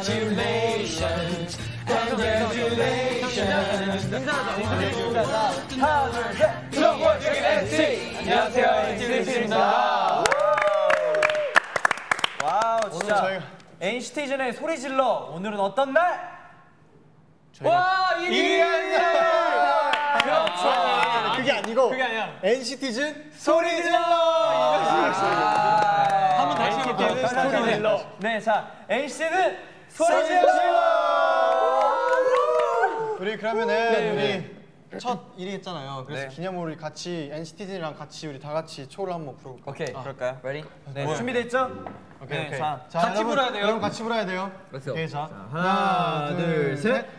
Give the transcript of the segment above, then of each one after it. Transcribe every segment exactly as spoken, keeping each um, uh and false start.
Congratulations, congratulations. 인사하자. 하나, 둘, 셋. 트롯워킹 엔씨. 안녕하세요, 엔씨 셋입니다. 와우, 진짜 저희가... 엔시티즌의 소리 질러. 오늘은 어떤 날? 와, 일일! 그렇죠. 아, 그게 아니고 그게 아니야. 엔시티즌 소리 질러. 한번 다시 해볼게요. 소리 질러. 네, 자, 엔시티즌 소리 질러. 우리 그러면은 네, 우리 첫 일위 했잖아요. 그래서 네. 기념으로 우리 같이 엔시티즌이랑 같이 우리 다 같이 초를 한번 부르볼까요? 오케이, 아, 그럴까요? Ready? 네, 뭐야? 준비됐죠? 오케이, 네, 오케이. 자, 자, 같이 여러분, 불어야 돼요. 여러분 같이 불어야 돼요. 오케이, 자, 자, 하나, 하나, 둘, 둘, 셋. 셋.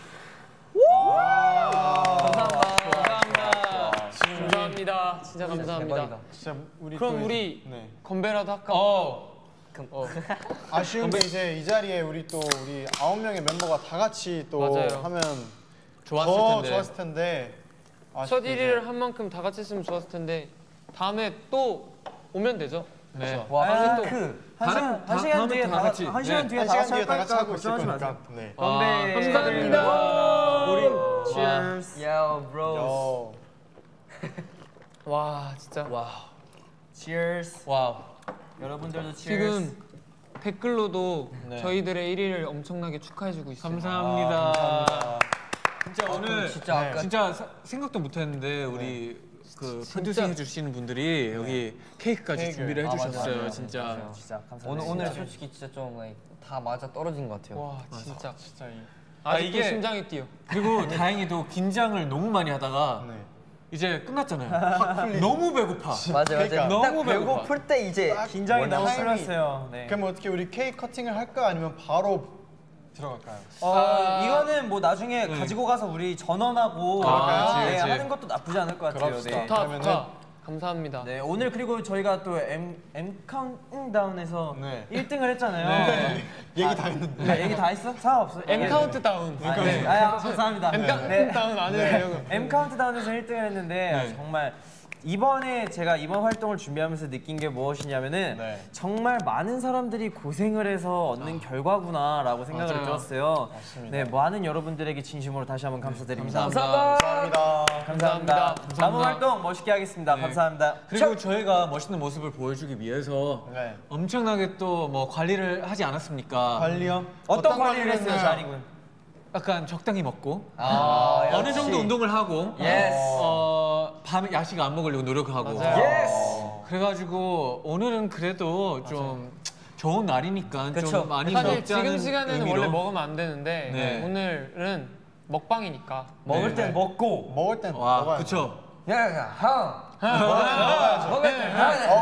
감사합니다. 진짜 감사합니다. 진짜 우리 그럼 또 우리 네. 건배라도 할까? 어. 어. 아쉬운 게 이제 이 자리에 우리 또 우리 아홉 명의 멤버가 다 같이 또 맞아요. 하면 좋았을 더 텐데. 좋았을 텐데. 첫 일 위를 한 만큼 다 같이 했으면 좋았을 텐데 다음에 또 오면 되죠. 네. 와, 아, 또 그, 한 시간, 한 시간 뒤에 다 같이. 한 시간 뒤에 한 다 시간 같이 뒤에 다 같이 할 하고 있을 걱정하지 거니까. 마세요. 네. 건배. 감사합니다. 우리 cheers. Yo, bros. 요. 와, 진짜. 와. Cheers. 와우. 여러분들도 cheers. 지금 댓글로도 네. 저희들의 일 위를 엄청나게 축하해주고 있어요. 감사합니다. 아, 감사합니다. 진짜 오늘 진짜 네. 아까 진짜 사, 생각도 못했는데 우리 그 프로듀싱 해주시는 분들이 여기 케이크까지 케이크. 준비를 아, 해주셨어요. 맞아요. 진짜. 맞아요. 진짜 감사합니다. 오늘 오늘 솔직히 진짜 좀 like, 다 맞아 떨어진 것 같아요. 와, 진짜. 진짜 이. 아직도 아, 이게- 심장이 뛰어. 그리고 다행히도 긴장을 너무 많이 하다가 네. 이제 끝났잖아요. 너무 배고파. 맞아요, 맞아요. 그러니까. 너무 딱 배고파. 배고플 때 이제 긴장이 원래 너무 타이밍이- 풀렸어요. 네. 그럼 어떻게 우리 케이크 커팅을 할까 아니면 바로 들어갈까요? 어, 아. 이거는 뭐 나중에 가지고 가서 우리 전원하고 아, 네, 그치, 그치. 하는 것도 나쁘지 않을 것 같아요. 그럽시다. 네. 좋다, 그러면은- 좋다. 감사합니다. 네, 오늘 그리고 저희가 또 M M 카운트다운에서 네. 일 등을 했잖아요. 얘기 다 했는데. 네, 얘기 다 했어? 상관없어. M 네. 카운트다운. 아, 네. 아, 야, 감사합니다. M 네. 카운트다운 안 해요. M 카운트다운에서 일 등을 했는데 네. 정말 이번에 제가 이번 활동을 준비하면서 느낀 게 무엇이냐면은 네. 정말 많은 사람들이 고생을 해서 얻는 결과구나라고 생각을 맞아요. 들었어요. 맞습니다. 네, 많은 여러분들에게 진심으로 다시 한번 감사드립니다. 감사합니다. 감사합니다. 감사합니다. 감사합니다. 남은 활동 멋있게 하겠습니다. 네. 감사합니다. 그리고 저희가 멋있는 모습을 보여주기 위해서 네. 엄청나게 또 뭐 관리를 하지 않았습니까? 관리요? 어떤 관리를 했어요, 했나요? 자리군? 약간 적당히 먹고 아, 어느 역시. 정도 운동을 하고 예스. 어, 밤에 야식 안 먹으려고 노력하고 맞아요. 예스. 그래가지고 오늘은 그래도 좀 좋은 날이니까 그쵸. 좀 많이 사실 먹자는 지금 시간에는 의미로. 원래 먹으면 안 되는데 네. 오늘은 먹방이니까 먹을 땐 네. 먹고 먹을 땐 와 먹어야 그쵸. 야야 형. 먹을 땐 어,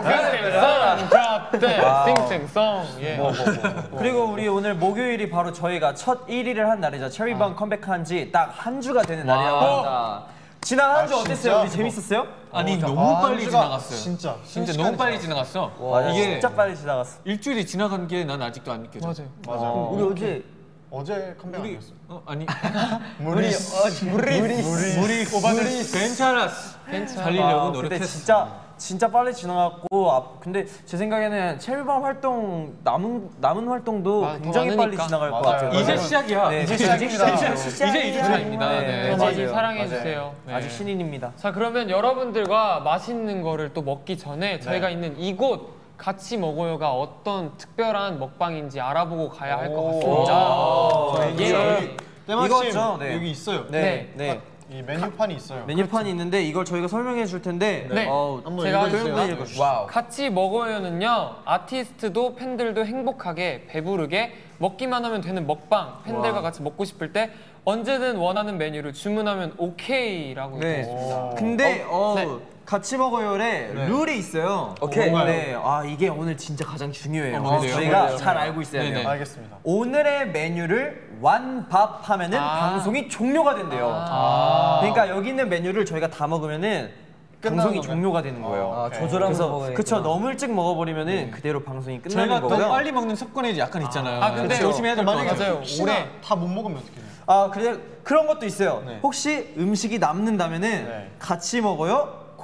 그래. 땡땡송 예. 그리고 우리 오늘 목요일이 바로 저희가 첫 일 위를 한 날이죠. 체리방 컴백한 지 딱 한 주가 되는 날이라고 합니다. 지난 한 주 아, 어땠어요? 진짜? 우리 재밌었어요? 아니 어, 너무 아, 빨리 한주가 지나갔어요. 진짜. 진짜 순식간에 너무 빨리 지나갔어. 맞아, 이게 진짜 빨리 지나갔어. 일주일이 지나간 게 난 아직도 안 느껴져. 맞아요. 맞아요. 우리 어제 어제 컴백 우리 아니었어? 어 아니 우리 우리 우리 괜찮았어. 괜찮아. 살리려고 근데 노력했어. 진짜 진짜 빨리 지나갔고 아, 근데 제 생각에는 체리방 활동 남은 남은 활동도 맞아, 굉장히 더 빨리 많으니까. 지나갈 것 맞아요. 같아요. 이제 맞아요. 시작이야. 네, 이제 이제 시작입니다. 시작. 이제 이 주 차입니다. 네, 네. 더 많이 맞아요. 사랑해 맞아요. 주세요. 네. 아직 신인입니다. 자, 그러면 여러분들과 맛있는 거를 또 먹기 전에 저희가 있는 이곳 같이 먹어요가 어떤 특별한 먹방인지 알아보고 가야 할 것 같습니다. 오. 저희 예. 여기 때마침 이거죠? 네. 여기 있어요. 네, 네. 이 메뉴판이 있어요. 메뉴판이 있는데 이걸 저희가 설명해 줄 텐데 네. 어, 한번 제가 읽어주세요. 조용히 읽어주시죠. 와우. 같이 먹어요는요, 아티스트도 팬들도 행복하게 배부르게 먹기만 하면 되는 먹방, 팬들과 같이 먹고 싶을 때 언제든 원하는 메뉴를 주문하면 오케이라고 네. 있습니다. 근데 어, 네. 같이 먹어요에 네. 룰이 있어요. 오케이. 네. 아 이게 오늘 진짜 가장 중요해요. 어, 그래서 뭔데요? 저희가 뭔데요? 잘 알고 있어야 돼요. 네네. 알겠습니다. 오늘의 메뉴를 완밥하면은 아. 방송이 종료가 된대요. 아. 그러니까 여기 있는 메뉴를 저희가 다 먹으면은 방송이 거면? 종료가 되는 거예요. 아, 오케이. 조절하면서 그래서 먹어야겠구나. 그쵸 너무 일찍 먹어버리면은 그대로 방송이 끝나는 저희가 더 거고요. 빨리 먹는 습관이 약간 있잖아요. 아, 근데 조심해야 될 것 만약에 같아요. 맞아요. 혹시나 올해. 다 못 먹으면 어떻게 돼요? 아 그래 그런 것도 있어요. 네. 혹시 음식이 남는다면은 네. 같이 먹어요.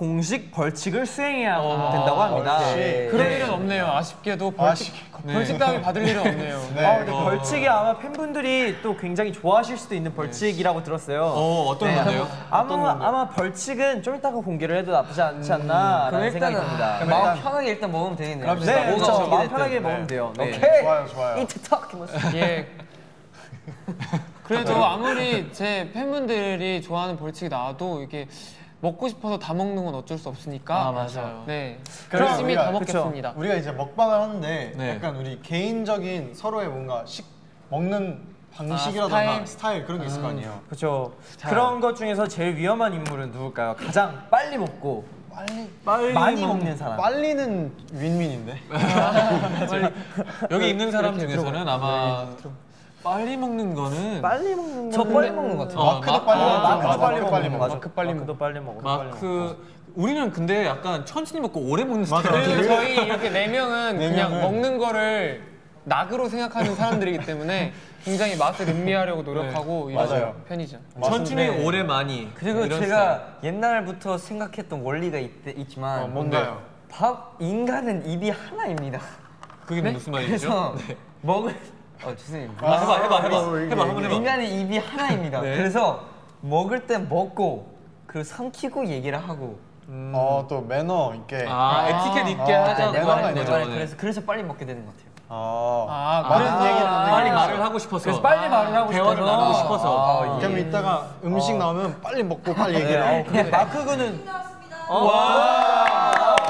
공식 벌칙을 수행해야 된다고 합니다. 네. 그럴 일은 없네요. 아쉽게도 벌칙 벌칙 따위 받을 일은 없네요. 네. 아, 근데 벌칙이 아마 팬분들이 또 굉장히 좋아하실 수도 있는 벌칙이라고 들었어요. 어, 어떤 건데요? 아마 아마 벌칙은 좀 이따가 공개를 해도 나쁘지 않지 않나라는 그럼 생각이 일단은 듭니다. 마음 편하게 일단 먹으면 되겠네요. 네, 뭐가 그렇죠. 어떻게 마음 됐든. 편하게 먹으면 돼요. 네. 오케이. 좋아요, 좋아요. 이트 턱. 예. 그래도 아무리 제 팬분들이 좋아하는 벌칙이 나와도 이게 먹고 싶어서 다 먹는 건 어쩔 수 없으니까. 아, 맞아요. 네. 그럼 열심히 우리가- 다 그쵸. 먹겠습니다. 우리가 이제 먹방을 하는데 네. 약간 우리 개인적인 서로의 뭔가 식 먹는 방식이라던가 아, 스타일. 스타일? 그런 게 있을 거 아니에요. 그렇죠. 그런 것 중에서 제일 위험한 인물은 누굴까요? 가장 빨리 먹고 빨리 빨리 많이 먹는 사람. 빨리는 윈윈인데. 여기 있는 사람 중에서는 아마 빨리 먹는 거는 빨리 먹는 저 거는 빨리 먹는 것 같아요. 어, 마크도 마- 빨리 아, 먹죠. 마크도 맞아, 빨리 마크 먹는 빨리 거 먹어. 맞아. 마크 빨리 마크도 빨리 먹어. 마크 우리는 근데 약간 천천히 먹고 오래 먹는 맞아. 스타일이에요. 그리고 저희 이렇게 네 명은 네 그냥 명은- 먹는 거를 낙으로 생각하는 사람들이기 때문에 굉장히 맛을 음미하려고 노력하고 이런 맞아요. 편이죠. 천천히 맞습니다. 오래 많이. 그리고 이런 제가 옛날부터 생각했던 원리가 있, 있지만 어, 뭔가요? 밥 인간은 입이 하나입니다. 그게 무슨 말이죠? 그래서 먹을 어 죄송해요. 아, 해봐 해봐 해봐 어, 이게- 해봐 한번 해봐. 인간의 입이 하나입니다. 네. 그래서 먹을 땐 먹고 그 삼키고 얘기를 하고. 어, 또 매너 있게. 아, 에티켓 있게 아, 하자고 내 매너가 말에 하는 내 있죠. 말에 거죠. 그래서 그래서 빨리 먹게 되는 것 같아요. 아, 아, 많은 그래서- 얘기를 하는 빨리 게 말을 하고 싶어서. 그래서 빨리 말을 하고 대화를 싶어서. 나누고 싶어서. 아, 그럼 이따가 음식 나오면 빨리 먹고 빨리 얘기를 네, 해. 어, 근데 마크 군은 와,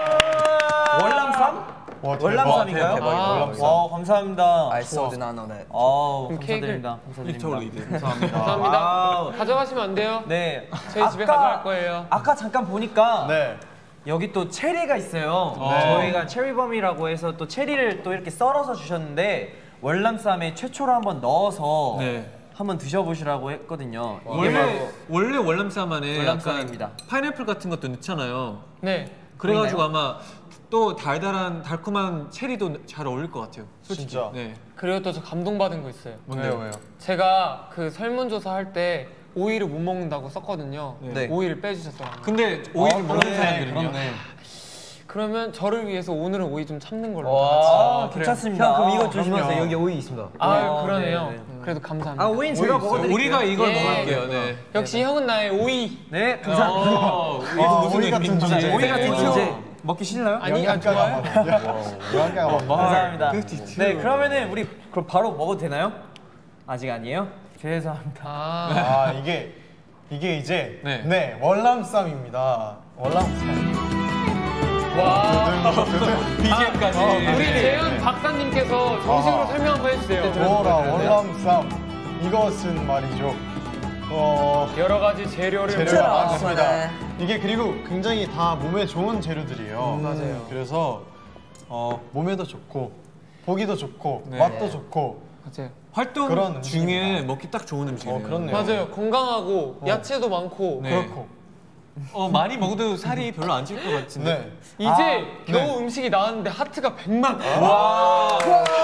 월남쌈? 와, 대박. 월남쌈인가요? 대박이다, 아, 월남쌈. 와, 감사합니다. I saw the nano that. 어, 그럼 감사드립니다. 리터 감사드립니다. 리드. 감사합니다. 감사합니다. 와우. 가져가시면 안 돼요. 네. 저희 집에 가져갈 거예요. 아까 잠깐 보니까 네. 여기 또 체리가 있어요. 네. 저희가 체리범이라고 해서 또 체리를 또 이렇게 썰어서 주셨는데 월남쌈에 최초로 한번 넣어서 네. 한번 드셔보시라고 했거든요. 이게 원래 바로 원래 월남쌈 안에 월남쌈입니다. 약간 파인애플 같은 것도 넣잖아요. 네. 그래가지고 아마 또 달달한 달콤한 체리도 잘 어울릴 것 같아요. 솔직히. 진짜? 네. 그리고 또 저 감동받은 거 있어요. 왜요, 왜요? 제가 그 설문조사 할 때 오이를 못 먹는다고 썼거든요. 네. 오이를 빼주셨더라고요. 근데 오이를 어, 먹는 그러네, 사람들은요. 그렇네. 그러면 저를 위해서 오늘은 오이 좀 참는 걸로. 와. 다 같이. 아, 괜찮습니다. 형 그럼 이거 어, 조심하세요. 그럼요. 여기 오이 있습니다. 아, 어, 그러네요. 네, 네. 그래도 감사합니다. 아, 오이는 제가 오이 있어요. 먹어드릴게요. 우리가 이걸 예. 먹을게요. 네. 역시 형은 나의 오이. 네, 감사합니다. 어, 이게 아, 무슨 오이 같은 의미인지. 존재. 오이 같은 그렇죠. 존재 먹기 싫나요? 아니, 아, 좋아요. 영양가가 많아. 감사합니다. 네, 그러면은 우리 그럼 바로 먹어도 되나요? 아직 아니에요? 죄송합니다. 아, 아, 이게 이게 이제 네. 네, 월남쌈입니다. 월남쌈. 와. 비지엠까지. 우리 재현 박사님께서 정식으로 아. 설명 한번 해주세요. 뭐라 월남쌈. 이것은 말이죠. 어, 여러 가지 재료를 재료가 아, 많습니다. 네. 이게 그리고 굉장히 다 몸에 좋은 재료들이에요. 맞아요. 그래서 어, 몸에도 좋고 보기도 좋고 네. 맛도 좋고 맞아요. 활동 그런 중에 음식입니다. 먹기 딱 좋은 음식이에요. 어, 그렇네요. 맞아요. 건강하고 야채도 많고. 네. 그렇고. 어, 많이 먹어도 살이 별로 안 찔 것 같은데. 네. 이제 겨우 네. 음식이 나왔는데 하트가 백만. 와.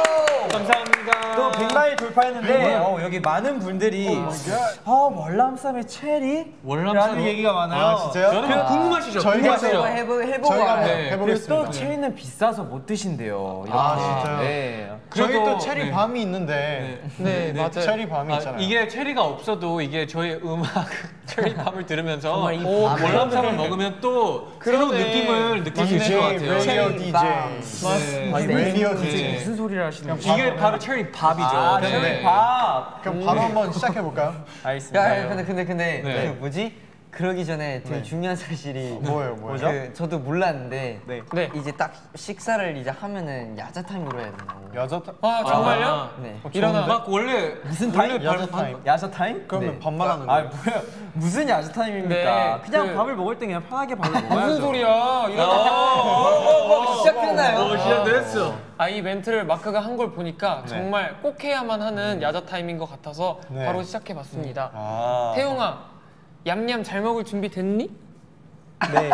감사합니다. 또 백만이 돌파했는데 어, 여기 많은 분들이 아 월남쌈에 체리? 월남쌈? 라는 얘기가 많아요. 아, 진짜요? 여러분 궁금하시죠? 저희가 궁금하시죠? 해보 해보 해보고 저희가 알아요. 네. 그리고 해보겠습니다. 또 체리는 비싸서 못 드신대요. 이렇게. 아, 진짜요? 네. 저희 그래도- 또 체리 네. 밤이 있는데 네, 맞아요. 체리 밤이 아, 있잖아요. 이게 체리가 없어도 이게 저희 음악 체리 밤을 들으면서 정말 이 오, 밤에- 월남쌈을 먹으면 또 새로운 그러네. 느낌을 느낄 수 있을 것 같아요. 라디오 체리 디제이. 밤. 네. 아, 네. 라디오 네. 디제이 무슨 소리를 하시는 거예요? 이게 바로 체리 밥이죠. 아, 네. 체리 밥. 그럼 바로 한번 시작해 볼까요? 알겠습니다. 야, 근데 근데 근데 네. 그 뭐지? 그러기 전에 되게 네. 중요한 사실이 뭐예요, 뭐예요? 그 저도 몰랐는데 네. 네. 이제 딱 식사를 이제 하면은 야자 타임으로 해야 된다고. 여자 타... 아, 정말요? 아, 네. 일어나. 막 원래 무슨 원래 타임? 발- 야자 타임. 야자 타임? 그러면 네. 반말하는 아 거예요? 뭐야 무슨 야자 타임입니까? 네, 그냥 그- 밥을 먹을 때 그냥 편하게 밥을 먹어야죠. 무슨 소리야? 일어나. 시작했나요? 어, 시작됐어. 아, 이 멘트를 마크가 한 걸 보니까 정말 꼭 해야만 하는 야자 타임인 것 같아서 네. 바로 시작해봤습니다. 아. 태용아, 얌얌 잘 먹을 준비 됐니? 네.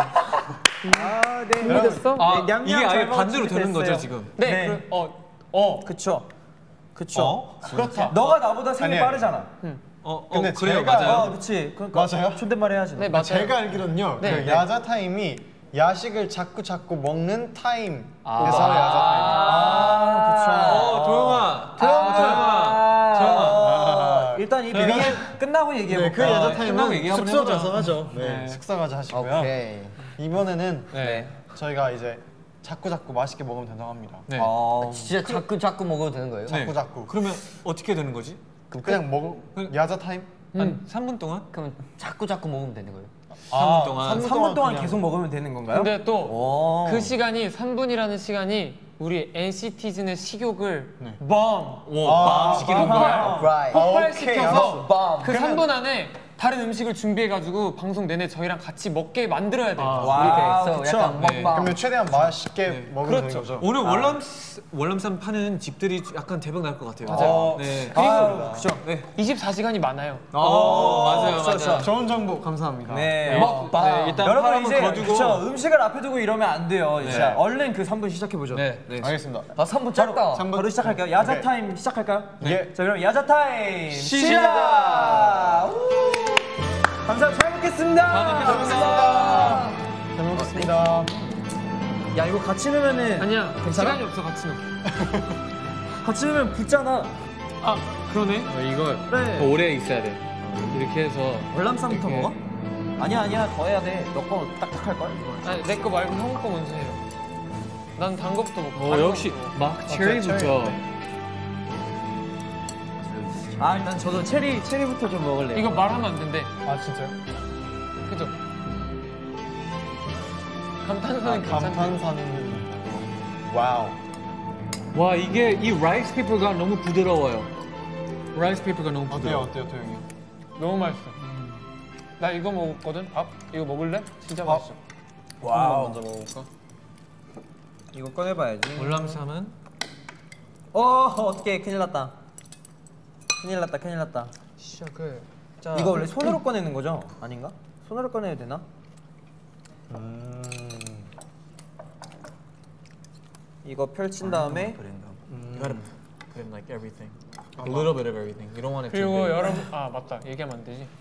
아, 네. 준비됐어? 아, 네, 냠냠 이게 아예 잘 먹을 반대로 준비 되는 거죠 됐어요. 지금. 네, 네. 그, 어, 어. 그쵸. 그쵸. 어? 그렇다. 너가 나보다 생일 아니에요. 빠르잖아. 어, 어 근데 그래요, 제가- 맞아요. 어, 그렇지. 그러니까 맞아요? 존댓말 해야지. 네, 너. 맞아요. 제가 알기로는요. 네, 그 네. 야자 타임이 야식을 자꾸 자꾸 먹는 타임에서 아. 야자 아, 그쵸. 어, 도영아. 도영아. 도영아. 아, 일단 이 비밀 끝나고 타임. 얘기해 네, 볼까? 그 야자 끝나고 타임은 얘기 한번 숙소 해보자. 가서 하죠. 네, 네. 숙소 가서 하시고요. 오케이. 이번에는 네. 저희가 이제 자꾸 자꾸 맛있게 먹으면 된다고 합니다. 네. 어, 진짜 자꾸 자꾸 먹어도 되는 거예요? 네. 자꾸 자꾸. 그러면 어떻게 되는 거지? 그냥 먹 야자 타임? 한 삼 분 동안? 그럼 자꾸 자꾸 먹으면 되는 거예요? 삼 분 동안. 삼 분 삼 분 동안 그냥- 계속 먹으면 되는 건가요? 근데 또 오. 그 시간이 삼 분이라는 시간이 우리 엔시티즌의 식욕을 네. bomb 오, 아, 빵 시키는 거야. Right. 폭발시켜서 빰. 그 삼 분 안에 다른 음식을 준비해가지고 방송 내내 저희랑 같이 먹게 만들어야 돼요. 와우, 이렇게 그쵸. 해서 약간 네. 먹방. 그러면 최대한 맛있게 먹으면 되는 그렇죠. 거죠. 오늘 월남 월남쌈 파는 집들이 약간 대박 날 것 같아요. 맞아요. 네. 아, 그쵸. 네. 이십사 시간이 많아요. 어, 맞아요, 그쵸, 맞아요. 그쵸. 좋은 정보 감사합니다. 네. 먹방. 네, 일단 팔 여러분 한번 이제 거두고. 그쵸, 음식을 앞에 두고 이러면 안 돼요. 진짜 네. 얼른 그 삼 분 시작해 보죠. 네. 네. 알겠습니다. 아, 삼 분 짧다. 삼 분. 바로 시작할까요? 야자 오케이. 타임 시작할까요? 네. 자 그럼 야자 타임 시작! 시작! 우! 감사합니다. 잘 먹겠습니다. 잘 먹겠습니다. 잘 먹겠습니다. 야 이거 같이 넣으면은 아니야, 괜찮아? 시간이 없어 같이 넣어. 같이 넣으면 붙잖아. 아, 그러네. 이거 그래. 더 오래 있어야 돼. 이렇게 해서 월남쌈부터 이렇게. 먹어? 아니야 아니야 더 해야 돼. 너 거 딱딱할 걸. 아니, 내 거 말고 형 거 먼저 해요. 난 단 거부터 먹고. 어, 다른 역시 거부터 먹고. 막 체리부터. 아 일단 저도 체리 체리부터 좀 먹을래요. 이거 말하면 안 된대. 아 진짜요? 그죠? 감탄사는 괜찮대. 감탄사는 와우. 와 이게 이 라이스 페이퍼가 너무 부드러워요. 라이스 페이퍼가 너무 어때요, 부드러워. 어때요, 도영이? 너무 맛있어. 나 이거 먹었거든. 밥? 이거 먹을래? 진짜 밥. 맛있어. 와우. 먼저 먹어볼까? 이거 꺼내봐야지. 월남쌈은 어 어떻게 큰일 났다. 큰일 났다 큰일 났다. 시작을. 자, 이거 원래 손으로 꺼내는 거죠? 아닌가? 손으로 꺼내야 되나? 음. 이거 펼친 다음에 you gotta put in like everything. A little bit of everything. You don't want it too 그리고 big. 여러분, 아 맞다. 얘기하면 안 되지.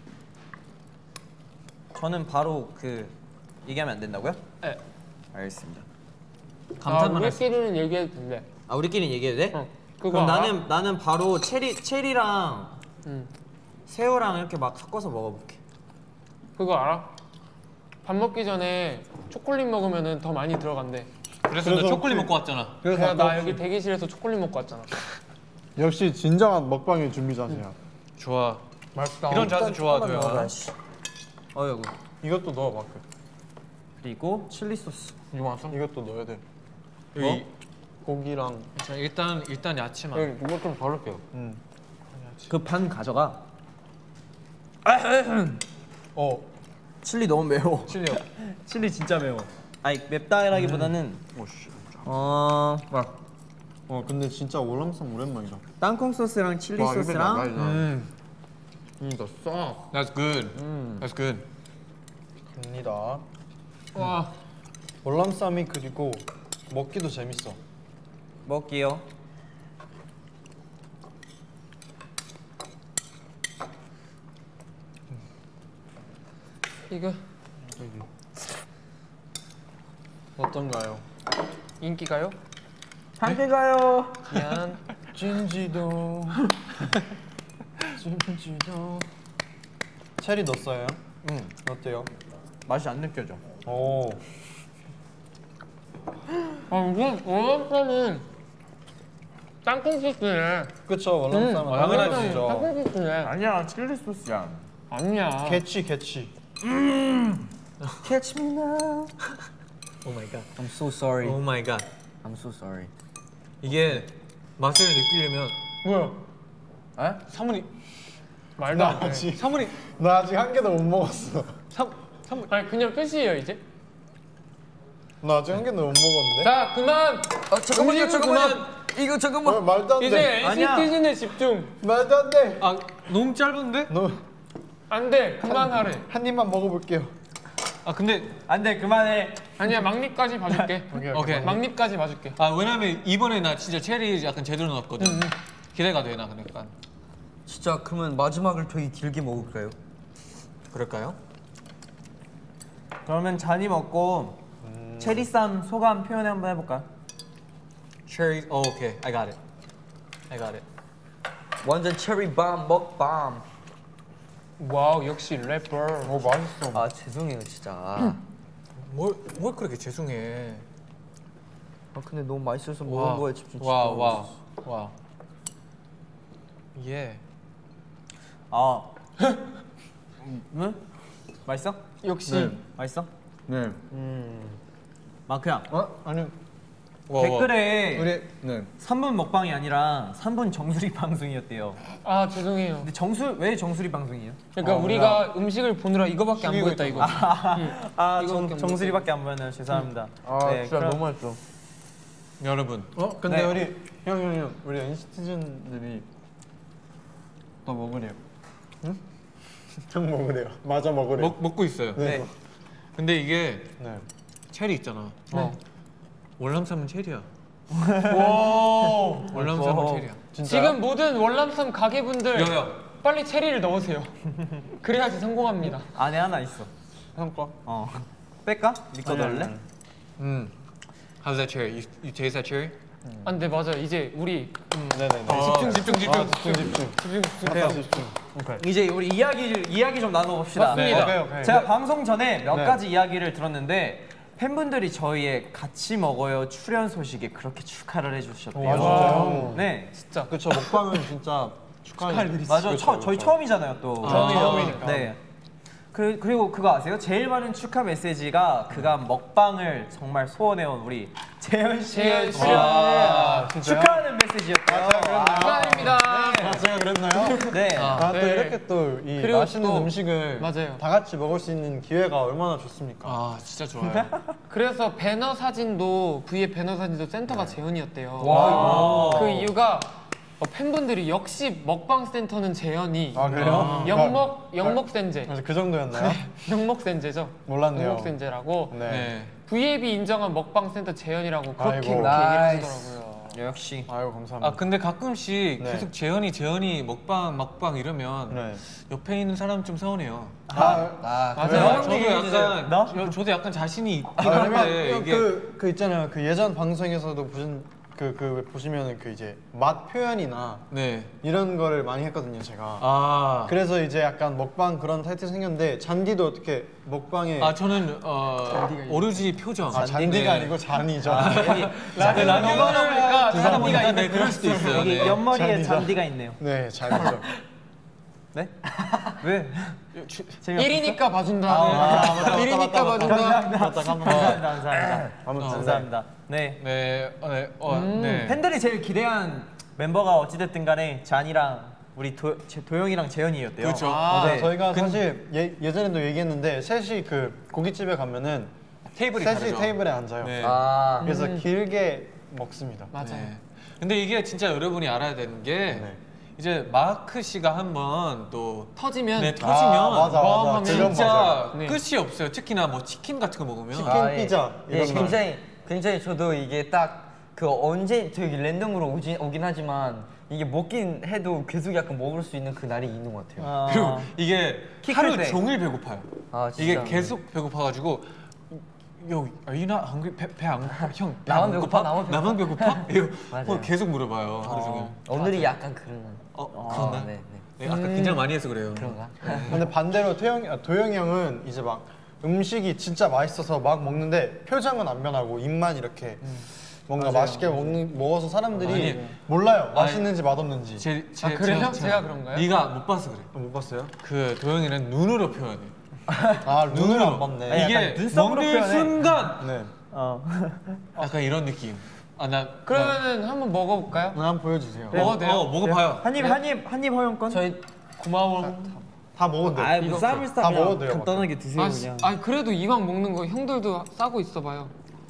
저는 바로 그 얘기하면 안 된다고요? 네. 알겠습니다. 감탄만 아, 할 수. 우리끼리는 얘기해도 된대. 아 우리끼리 얘기해도 돼? 어. 그거 그럼 알아? 나는 나는 바로 체리 체리랑 응. 새우랑 이렇게 막 섞어서 먹어볼게. 그거 알아? 밥 먹기 전에 초콜릿 먹으면은 더 많이 들어간대. 그래서 너 그래서 초콜릿 그- 먹고 왔잖아. 그래서 나 여기 대기실에서 초콜릿 먹고 왔잖아. 역시 진정한 먹방의 준비 자세야. 좋아. 맛있다. 이런 자세 좋아, 조금만 도영아. 넣어봐, 씨. 어이구. 이것도 넣어봐. 그리고 칠리 소스. 이거 왔어? 이것도 넣어야 돼. 여기 고기랑. 자, 일단 일단 야채만. 이거 좀 덜을게요. 음. 그 반 가져가. 어. 칠리 너무 매워. 칠리요. 칠리 진짜 매워. 아니 맵다라기보다는 오씨. 어 어 근데 진짜 월남쌈 오랜만이다. 땅콩 소스랑 칠리 소스랑 음. 이거 싸. That's good. That's good. 갑니다. 와. 월남쌈이 그리고 먹기도 재밌어. 먹기요. 이거 어떤가요? 인기가요? 함께 가요. 미안. 진지도. 진지도. 체리 넣었어요? 응. 어때요? 맛이 안 느껴져. 오. 아 이건 월남쌈은 땅콩 소스네. 그쵸 월남쌈은 음, 당연하지. 땅콩 소스네. 아니야 칠리 소스야. 아니야. 개치 개치. Catch me now. Oh my god. I'm so sorry. Oh my god. I'm so sorry. 이게 맛을 느끼려면 뭐야? 에? 사물이 말도 안 돼. 아직 사물이 나 아직 한 개도 못 먹었어. 삼 사물 아니 그냥 끝이에요 이제. 나 아직 한 개도 못 먹었는데. 자 그만. 아 잠깐만요, 음식은 잠깐만. 이거 잠깐만. 어, 말도 안 이제 돼. 아니야. 엔시티즌에 집중. 말도 안 돼. 아 너무 짧은데? 너 안 돼. 그만하래. 한 입만 먹어볼게요. 아 근데 안돼 그만해. 아니야 막립까지 봐줄게. 오케이. 막립까지 봐줄게. 아 왜냐면 이번에 나 진짜 체리 약간 제대로 넣었거든. 기대가 돼 나 그러니까. 진짜 그러면 마지막을 되게 길게 먹을까요? 그럴까요? 그러면 잔이 먹고 체리쌈 소감 표현 한번 해볼까요? Cherry. Oh, okay. I got it. I got it. 완전 체리밤 먹밤. 와우 역시 래퍼. 오 맛있어. 아 죄송해요 진짜. 뭘, 뭘 그렇게 죄송해. 아 근데 너무 맛있어서 먹은 거에 집중. 와, 와, 와. 예. 아, 응? 맛있어? 역시 맛있어? 네. 음, 마크야. 어? 아니 와, 댓글에 우리 네. 삼 분 먹방이 아니라 삼 분 정수리 방송이었대요. 아 죄송해요. 근데 정수 왜 정수리 방송이에요? 그러니까 우리가 음식을 보느라 이거밖에 안 보였다 이거. 아, 이거밖에 정, 안 정수리밖에 안 보였네요. 죄송합니다. 아 네, 진짜 그럼- 너무 맛있어. 여러분. 어? 근데 네. 우리 형 형 형 우리 엔시티즌들이 더 먹으래요. 응? 형 먹으래요. 맞아 먹으래요. 먹, 먹고 있어요. 네. 근데 이게 네. 체리 있잖아. 네. 월남쌈은 체리야. 와. 월남쌈은 체리야. 지금 모든 월남쌈 가게분들 여여. 빨리 체리를 넣으세요. 그래야지 성공합니다. 안에 하나 있어. 형 거. 어. 뺄까? 니거 넣을래? 음. How's that cherry? You, you taste that cherry? 아 근데 맞아 이제 우리 네네네. 집중, 집중, 집중. 아, 집중 집중. 집중 맞다 집중. 오케이. 이제 우리 이야기 이야기 좀 나눠봅시다. 맞습니다. 오케이 오케이. 제가 방송 전에 몇 네. 가지 이야기를 들었는데 팬분들이 저희의 같이 먹어요 출연 소식에 그렇게 축하를 해주셨대요. 아, 진짜요? 네. 진짜 그쵸 먹방은 진짜 축하드리겠습니다. 맞아. 처, 저희 처음이잖아요 또. 처음이죠. 처음이니까. 네. 그 그리고 그거 아세요? 제일 많은 축하 메시지가 그간 먹방을 정말 소원해온 우리 재현 씨의 재현 씨. 출연을 진짜요? 축하하는 메시지였대요. 축하드립니다. 아 제가 그랬나요? 네. 아 또 네. 이렇게 또 이 그리고 맛있는 또- 음식을 맞아요. 다 같이 먹을 수 있는 기회가 얼마나 좋습니까? 아, 진짜 좋아요. 그래서 배너 사진도 V의 배너 사진도 센터가 재현이었대요. 와. 그 이유가 어, 팬분들이 역시 먹방 센터는 재현이. 아 그래요? 영먹 영먹 센제. 그래서 그 정도였나요? 영먹 센제죠. 몰랐네요. 영먹 센제라고. 네. 네. 브이앱이 인정한 먹방 센터 재현이라고 그렇게 아이고. 그렇게 얘기를 나이스. 하시더라고요. 역시. 아유 감사합니다. 아, 근데 가끔씩 네. 계속 재현이, 재현이 먹방, 먹방 이러면 네. 옆에 있는 사람 좀 서운해요. 아, 아 맞아요. 그래요? 저도 약간, 나? 저, 저도 약간 자신이 있긴 아, 한데, 왜냐면 이게. 그, 그 있잖아요. 그 예전 방송에서도 보신 그, 그 보시면은 그 이제 맛 표현이나 네. 이런 거를 많이 했거든요, 제가. 아. 그래서 이제 약간 먹방 그런 타이틀 생겼는데 잔디도 어떻게 먹방에 아, 저는, 어, 오로지 표정. 아, 잔디가 네. 아니고 잔이죠. 여기 네, 라디오를 하다 죄송합니다. 보니까 네, 그럴 수도 있어요. 여기 네. 옆머리에 잔디죠. 잔디가 있네요. 네, 잔이죠. 네? 왜? 재미없었어? 일이니까 봐준다. 아, 맞다, 일이니까 맞다, 맞다. 봐준다. 맞다, 감사합니다. 감사합니다. 감사합니다. 아무튼 감사합니다. 네. 네, 어, 네, 어, 네. 팬들이 제일 기대한 멤버가 어찌됐든 간에 잔이랑 우리 도, 제, 도영이랑 재현이였대요. 그렇죠. 아, 네. 저희가 사실 예, 예전에도 얘기했는데 셋이 그 고깃집에 가면은 테이블이 셋이 다르죠. 테이블에 앉아요. 네. 아 그래서 길게 먹습니다. 맞아요. 네. 근데 이게 진짜 여러분이 알아야 되는 게 네. 이제 마크 씨가 한번 또 터지면 네, 터지면 아, 맞아, 와 맞아. 하면 그건 진짜 맞아요. 네. 끝이 없어요. 특히나 뭐 치킨 같은 거 먹으면 치킨 아, 예. 피자 예, 이런 거. 굉장히 굉장히 저도 이게 딱 그 언제 저기 랜덤으로 오진, 오긴 하지만 이게 먹긴 해도 계속 약간 먹을 수 있는 그 날이 있는 것 같아요. 아, 그리고 이게 킥할 하루 때. 종일 배고파요. 아 이게 진짜. 계속 배고파가지고 요, are you not hungry? 배안 고파? 형, 배 나만 안 배고파? 고파? 나만 배고파? 나만 배고파? 이거 맞아요. 뭐 계속 물어봐요 하루 종일. 오늘이 약간 그런 날. 어, 아, 그런가? 네, 네. 네, 아까 긴장 많이 해서 그래요. 그런가? 근데 반대로 태영, 아, 도영이 형은 이제 막 음식이 진짜 맛있어서 막 먹는데 표정은 안 변하고 입만 이렇게 뭔가 맛있게 먹는, 먹어서 사람들이 아니, 몰라요. 맛있는지 맛없는지. 제, 제, 아, 그래요? 제가 그런가요? 네가 못 봐서 그래. 어, 못 봤어요? 그 도영이는 눈으로 표현해. 아 눈을 안 봤네. 아니, 약간 이게 눈썹으로 먹는 표현해. 순간 네. 어. 약간 이런 느낌. 아, 나 그러면은 한번 먹어볼까요? 오늘 한번 보여주세요. 나- 먹어도 돼요? 어, 먹어봐요. 한입 한입 한입 허용권? 저희 고마워. 다 먹어도 돼. 아이 뭐 쌈을 싸 다 그냥 먹어도 돼요, 간단하게 드세요 아, 그냥. 아 그래도 이왕 먹는 거 형들도 싸고 있어봐요.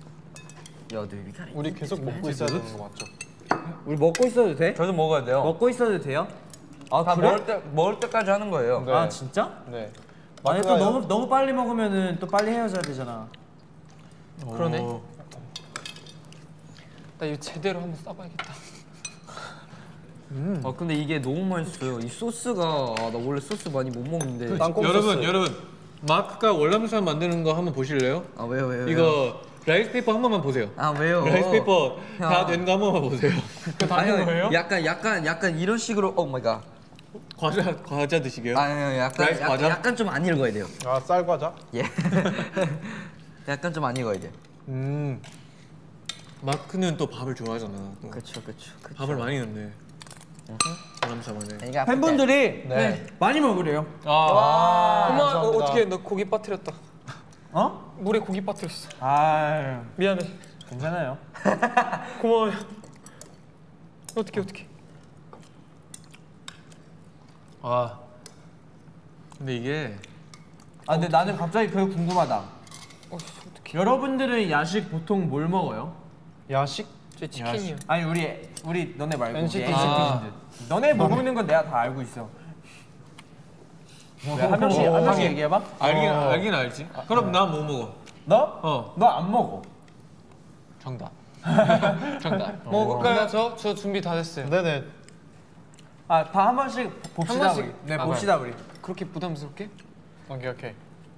여드비가. 우리 계속 먹고 있어야 되는 거 맞죠? 우리 먹고 있어도 돼? 저도 먹어야 돼요. 먹고 있어도 돼요? 아 다 그래? 먹을 때 먹을 때까지 하는 거예요. 네. 아 진짜? 네. 아니 또 마크가 너무 너무 빨리 먹으면은 또 빨리 헤어져야 되잖아. 그러네. 오. 나 이거 제대로 한번 싸봐야겠다. 아 근데 이게 너무 맛있어요. 이 소스가 아, 나 원래 소스 많이 못 먹는데. 땅콩 여러분 소스. 여러분 마크가 월남쌈 만드는 거 한번 보실래요? 아 왜요 왜요? 왜요? 이거 라이스 페이퍼 한 번만 보세요. 아 왜요? 라이스 페이퍼 야. 다 된 거 한 번만 보세요. 아니요, 거예요? 약간 약간 약간 이런 식으로 오 마이 갓. 과자 과자 드시게요? 아니요 약간 라이스 약, 과자? 약간 좀 안 읽어야 돼요. 아 쌀과자? 예. 약간 좀 안 읽어야 돼. 음. 마크는 또 밥을 좋아하잖아. 또. 그쵸 그쵸 그쵸. 밥을 많이 넣네. 월남쌈 안에. 그러니까 팬분들이 네. 많이 먹으래요. 아, 어머, 어, 감사합니다. 어떻게 너 고기 빠뜨렸다. 어? 물에 고기 빠뜨렸어. 아 미안해. 괜찮아요. 고마워요. 어떻게 어떻게? 아 근데 이게 아 근데 나는 갑자기 그거 궁금하다. 어, 어떻게? 여러분들은 야식 보통 뭘 먹어요? 야식? 저 치킨이요. 아니 우리 우리 너네 말고 엔시티. 우리 엔시티즌들. 너네 뭐 먹는 건 내가 다 알고 있어. 왜, 한 명씩 한 명씩 얘기해봐. 알긴 알긴 알지. 그럼 나 뭐 먹어? 너? 어 너 안 먹어. 정답. 정답. 먹을까요? 저? 저 준비 다 됐어요. 네네. 아 다 한 번씩 봅시다. 한 번씩. 우리. 네 아, 봅시다 우리. 그렇게 부담스럽게? 오케이 오케이.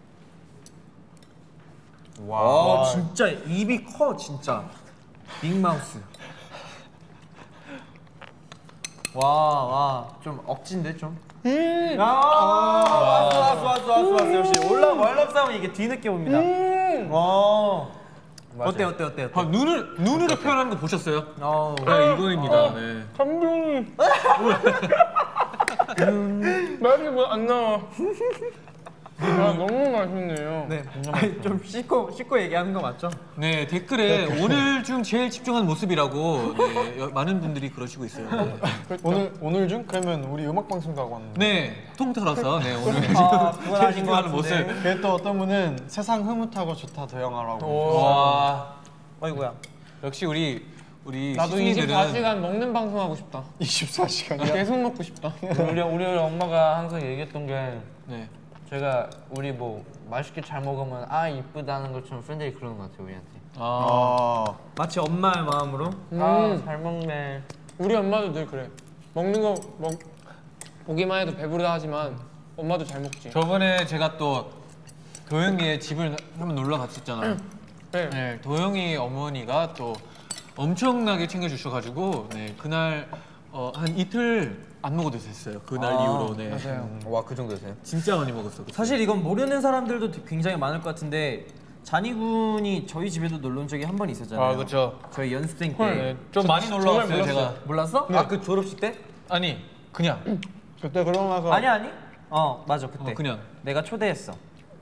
와 진짜 입이 커 진짜. 빅마우스. 와와좀 억진데 좀. 음. 아 왔어 왔어 왔어 왔어 왔어 역시 올라 월남쌈은 이게 뒤늦게 옵니다. 와. 어때 어때 어때 어때? 아, 눈을 눈으로 표현하는 거 보셨어요? 어. 네 이거입니다. 네. 감동이. 말이 뭐 안 나와. 아 너무 맛있네요. 네. 아니, 좀 씻고 씻고 얘기하는 거 맞죠? 네 댓글에 오늘 중 제일 집중한 모습이라고 네, 여- 많은 분들이 그러시고 있어요. 네, 오늘 오늘 중 그러면 우리 음악 방송 가고 왔는데. 네 통틀어서 네 오늘 아, 지금 그건 제일 아닌 것 집중하는 모습. 같은데. 그게 또 어떤 분은 세상 흐뭇하고 좋다 도영아라고. 와 어이구야. 역시 우리 우리 나도 시즌이들은 이십사 시간 먹는 방송 하고 싶다. 이십사 시간이야. 계속 먹고 싶다. 우리 우리 엄마가 항상 얘기했던 게 네. 제가 우리 뭐 맛있게 잘 먹으면 아 이쁘다는 것처럼 팬들이 그러는 것 같아요 우리한테. 아 아. 마치 엄마의 마음으로. 음. 아 잘 먹네. 우리 엄마도 늘 그래. 먹는 거 먹, 보기만 해도 배부르다 하지만 엄마도 잘 먹지. 저번에 제가 또 도영이의 집을 한번 놀러 갔었잖아요. 네. 네, 도영이 어머니가 또 엄청나게 챙겨주셔가지고 네, 그날 어, 한 이틀 안 먹어도 됐어요. 그날 아, 이후로 네. 맞아요. 와 그 정도세요? 진짜 많이 먹었어. 그때. 사실 이건 모르는 사람들도 굉장히 많을 것 같은데 잔이 군이 저희 집에도 놀러 온 적이 한 번 있었잖아요. 아 그렇죠. 저희 연습생 때. 네, 좀 많이 놀러 정말 왔어요 몰랐어요. 제가. 몰랐어? 아 그 졸업식 때? 아니 그냥 그때 그러고 나서 아니 아니. 어 맞아 그때. 어, 그냥 내가 초대했어.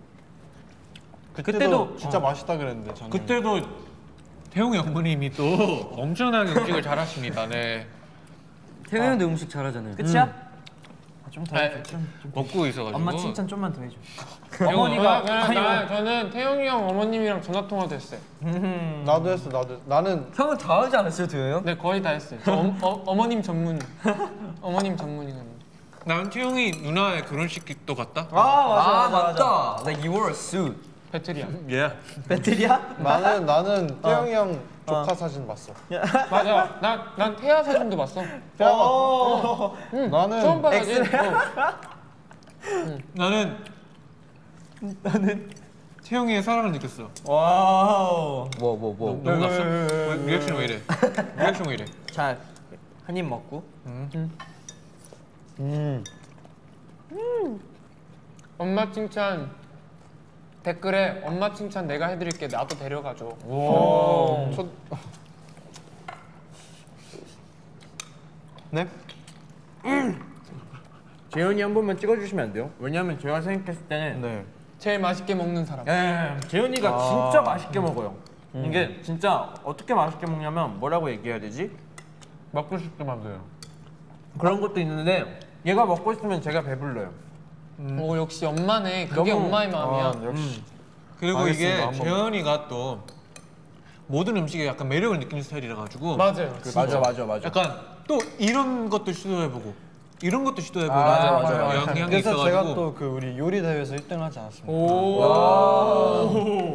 그때도, 그때도- 진짜 어. 맛있다 그랬는데 저는. 그때도 태용이 어머님이 또 엄청나게 음식을 잘하십니다. 네. 태우 형도 음식 잘하잖아요. 끝이야? 아, 좀 더 아, 해줘. 좀, 좀. 먹고 있어가지고. 엄마 칭찬 좀만 더 해줘. 어머니가 어머니가 아니, 나, 저는 태영이 형 어머님이랑 전화 통화도 했어요. 나도 했어 나도. 나는 형은 다 하지 않았어요 태우 형? 네 거의 다 했어요. 저 어, 어, 어머님 전문 어머님 전문이거든요. 난 태용이 누나의 결혼식도 갔다. 아 맞아 아 맞아, 맞아. 맞다. Like you wore a suit. 배틀이야. 예. 배틀이야? 나는 나는 태영이 형 조카 사진 봤어. 맞아. 난난 태아 사진도 봤어. 어. 나는 처음 봐 사진. 어. 나는 나는 태용이의 사랑을 느꼈어. 와우. 뭐 뭐 뭐. 너무 갔어? 왜, 리액션 왜 이래? 리액션 왜 이래? 자, 한 입 먹고. 엄마 칭찬 댓글에 엄마 칭찬 내가 해드릴게 나도 데려가줘. 오. 첫... 네? 재현이 한 번만 찍어주시면 안 돼요? 왜냐면 제가 생각했을 때는 네. 제일 맛있게 먹는 사람. 예, 재현이가 진짜 맛있게 먹어요. 이게 진짜 어떻게 맛있게 먹냐면 뭐라고 얘기해야 되지? 먹고 싶게 만들어요. 그런 것도 있는데 얘가 먹고 싶으면 제가 배불러요. 오 역시 엄마네. 그게 너무- 엄마의 마음이야. 아, 역시. 그리고 알겠습니다. 이게 한번. 재현이가 또 모든 음식에 약간 매력을 느끼는 스타일이라 가지고 맞아요. 맞아 맞아 맞아. 약간 또 이런 것도 시도해보고 이런 것도 시도해보고 아, 맞아, 맞아, 맞아, 맞아. 영향이 그래서 있어가지고 제가 또 그 우리 요리 대회에서 일 등 하지 않았습니까? 오.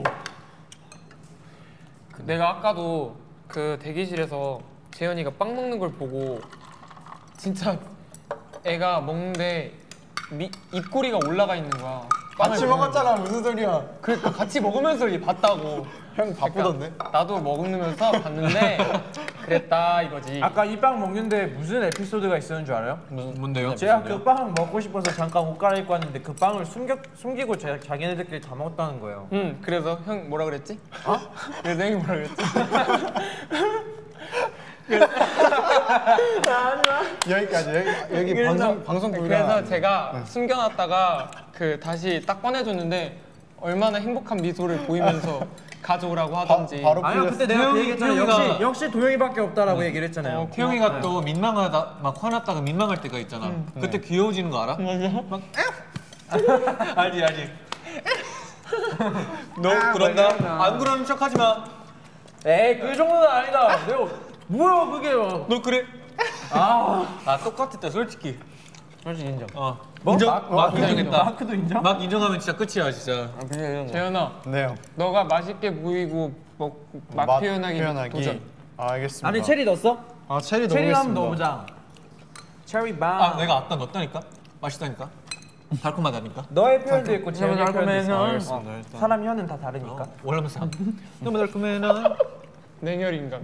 그 내가 아까도 그 대기실에서 재현이가 빵 먹는 걸 보고 진짜 애가 먹는데 미, 입꼬리가 올라가 있는 거야. 같이 먹었잖아 무슨 소리야. 그러니까 같이 먹으면서 얘 봤다고. 형 바쁘던데. 그러니까 나도 먹으면서 봤는데 그랬다 이거지. 아까 이 빵 먹는데 무슨 에피소드가 있었는 줄 알아요? 무슨 뭔데요? 제가 그 빵 먹고 싶어서 잠깐 옷 갈아입고 왔는데 그 빵을 숨겨, 숨기고 제, 자기네들끼리 다 먹었다는 거예요. 응, 그래서 형 뭐라 그랬지? 어? 그래서 형이 뭐라 그랬지? 여기까지 여기, 여기 방송 방송 불가. 그래서 제가 숨겨놨다가 그 다시 딱 꺼내줬는데 얼마나 행복한 미소를 보이면서 가져오라고 하던지. 바, 바로 아니요 풀렸어. 그때 내가 그 얘기했잖아요. 태용이가- 역시 역시 도영이밖에 없다라고 얘기를 했잖아요. 어, 태용이가 또 민망하다 막 화났다가 민망할 때가 있잖아. 그때 귀여워지는 거 알아? 막 알지 알지. 너 그런다? 안 그러는 척하지 마. 에이 그 정도는 아니다. 내가 뭐야 그게. 너 그래? 아 아 똑같았다 솔직히. 솔직히 인정. 어. 뭐? 인정. 막- 막 막- 인정했다. 마크도 인정? 막 인정하면 진짜 끝이야 진짜. 재현아, 네요. 너가 맛있게 보이고 먹, 맛, 맛 표현하기, 표현하기. 도전. 아, 알겠습니다. 아니 체리 넣었어? 아 체리 체리 한번 넣어보겠습니다. 넣어보자. 체리 빵. 아 내가 아까 넣었다니까? 맛있다니까? 달콤하다니까? 너의 표현도 있고 제의 표현도 있어. 알겠습니다, 어, 일단. 사람 혀는 다 다르니까. 어, 월남쌈. 너무 달콤해 나. 냉혈 인간.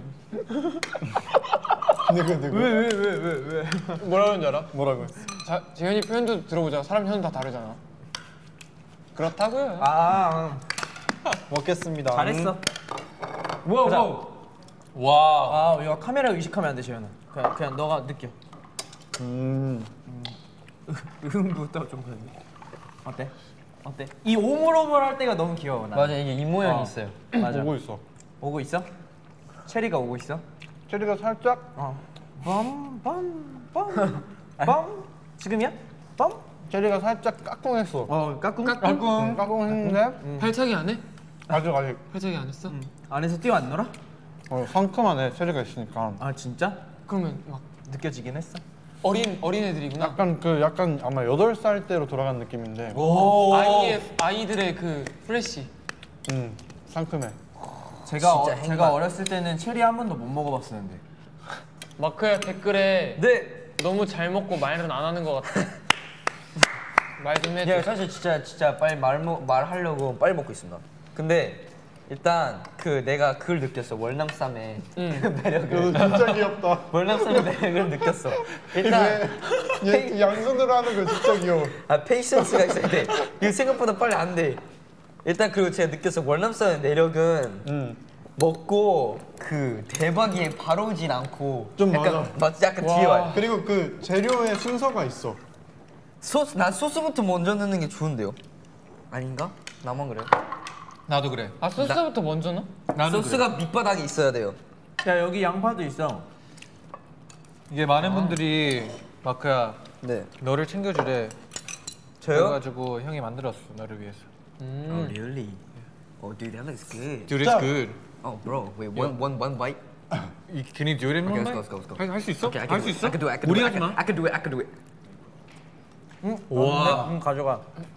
누구 누구? 왜 왜 왜 왜 왜? 뭐라 그러는지 알아? 뭐라고? 자, 재현이 표현도 들어보자. 사람 혀는 다 다르잖아. 그렇다고요. 아 먹겠습니다. 잘했어. 와우 와우. 와. 아 이거 카메라 의식하면 안 돼 재현아. 그냥 그냥 너가 느껴. 음. 음부터 좀 그런데. 어때? 어때? 이 오물오물 할 때가 너무 귀여워 나. 맞아 이게 이 모양이 어. 있어요. 맞아. 오고 있어. 오고 있어? 체리가 오고 있어? 체리가 살짝 어. 빰빰빰빰 지금이야? 빰? 체리가 살짝 까꿍했어. 어 까꿍? 까꿍 까꿍했는데 팔차기 안 해? 아직 아직 팔차기 안 했어? 안에서 뛰어 안 놀아? 어, 상큼하네 체리가 있으니까. 아 진짜? 그러면 막 느껴지긴 했어. 어린 어린 애들이구나. 약간 그 약간 아마 여덟 살 때로 돌아간 느낌인데. 오. 아이의 아이들의 그 플래시. 음 상큼해. 제가 어, 진짜 행복. 제가 어렸을 때는 체리 한 번도 못 먹어봤었는데. 마크야 댓글에 네. 너무 잘 먹고 말은 안 하는 것 같아. 말 좀 해줘. 야 사실 진짜 진짜 빨리 말 먹- 말하려고 빨리 먹고 있습니다. 근데 일단 그 내가 그걸 느꼈어 월남쌈의 응. 그 매력을. 이거 진짜 귀엽다. 월남쌈의 매력을 느꼈어. 일단 얘 양손으로 하는 거 진짜 귀여워. 아 페이션스가 있어야 돼. 이거 생각보다 빨리 안 돼. 일단 그리고 제가 느꼈어 월남쌈의 매력은 음. 먹고 그 대박이 바로 오진 않고 좀 약간 맞아. 맞 약간 뒤에 와요. 그리고 그 재료의 순서가 있어. 소스 난 소스부터 먼저 넣는 게 좋은데요? 아닌가? 나만 그래? 나도 그래. 아 소스부터 먼저 넣어? 나는 소스가 밑바닥에 있어야 돼요. 야 여기 양파도 있어. 그래. 이게 많은 분들이 마크야 네. 너를 챙겨주래. 저요? 그래가지고 형이 만들었어 너를 위해서. Oh really? Oh dude, that looks good. Dude, it's good. Oh bro, wait one one one bite. 이- Can you do it in Okay, one let's bite? go, let's go, let's go. 할 수 있어? Okay, I 할 can 수 do it. 있어? I can do it. I can do 우리 it. I 하지 can, 마. I can do it. I can do it. 와. 응 가져가.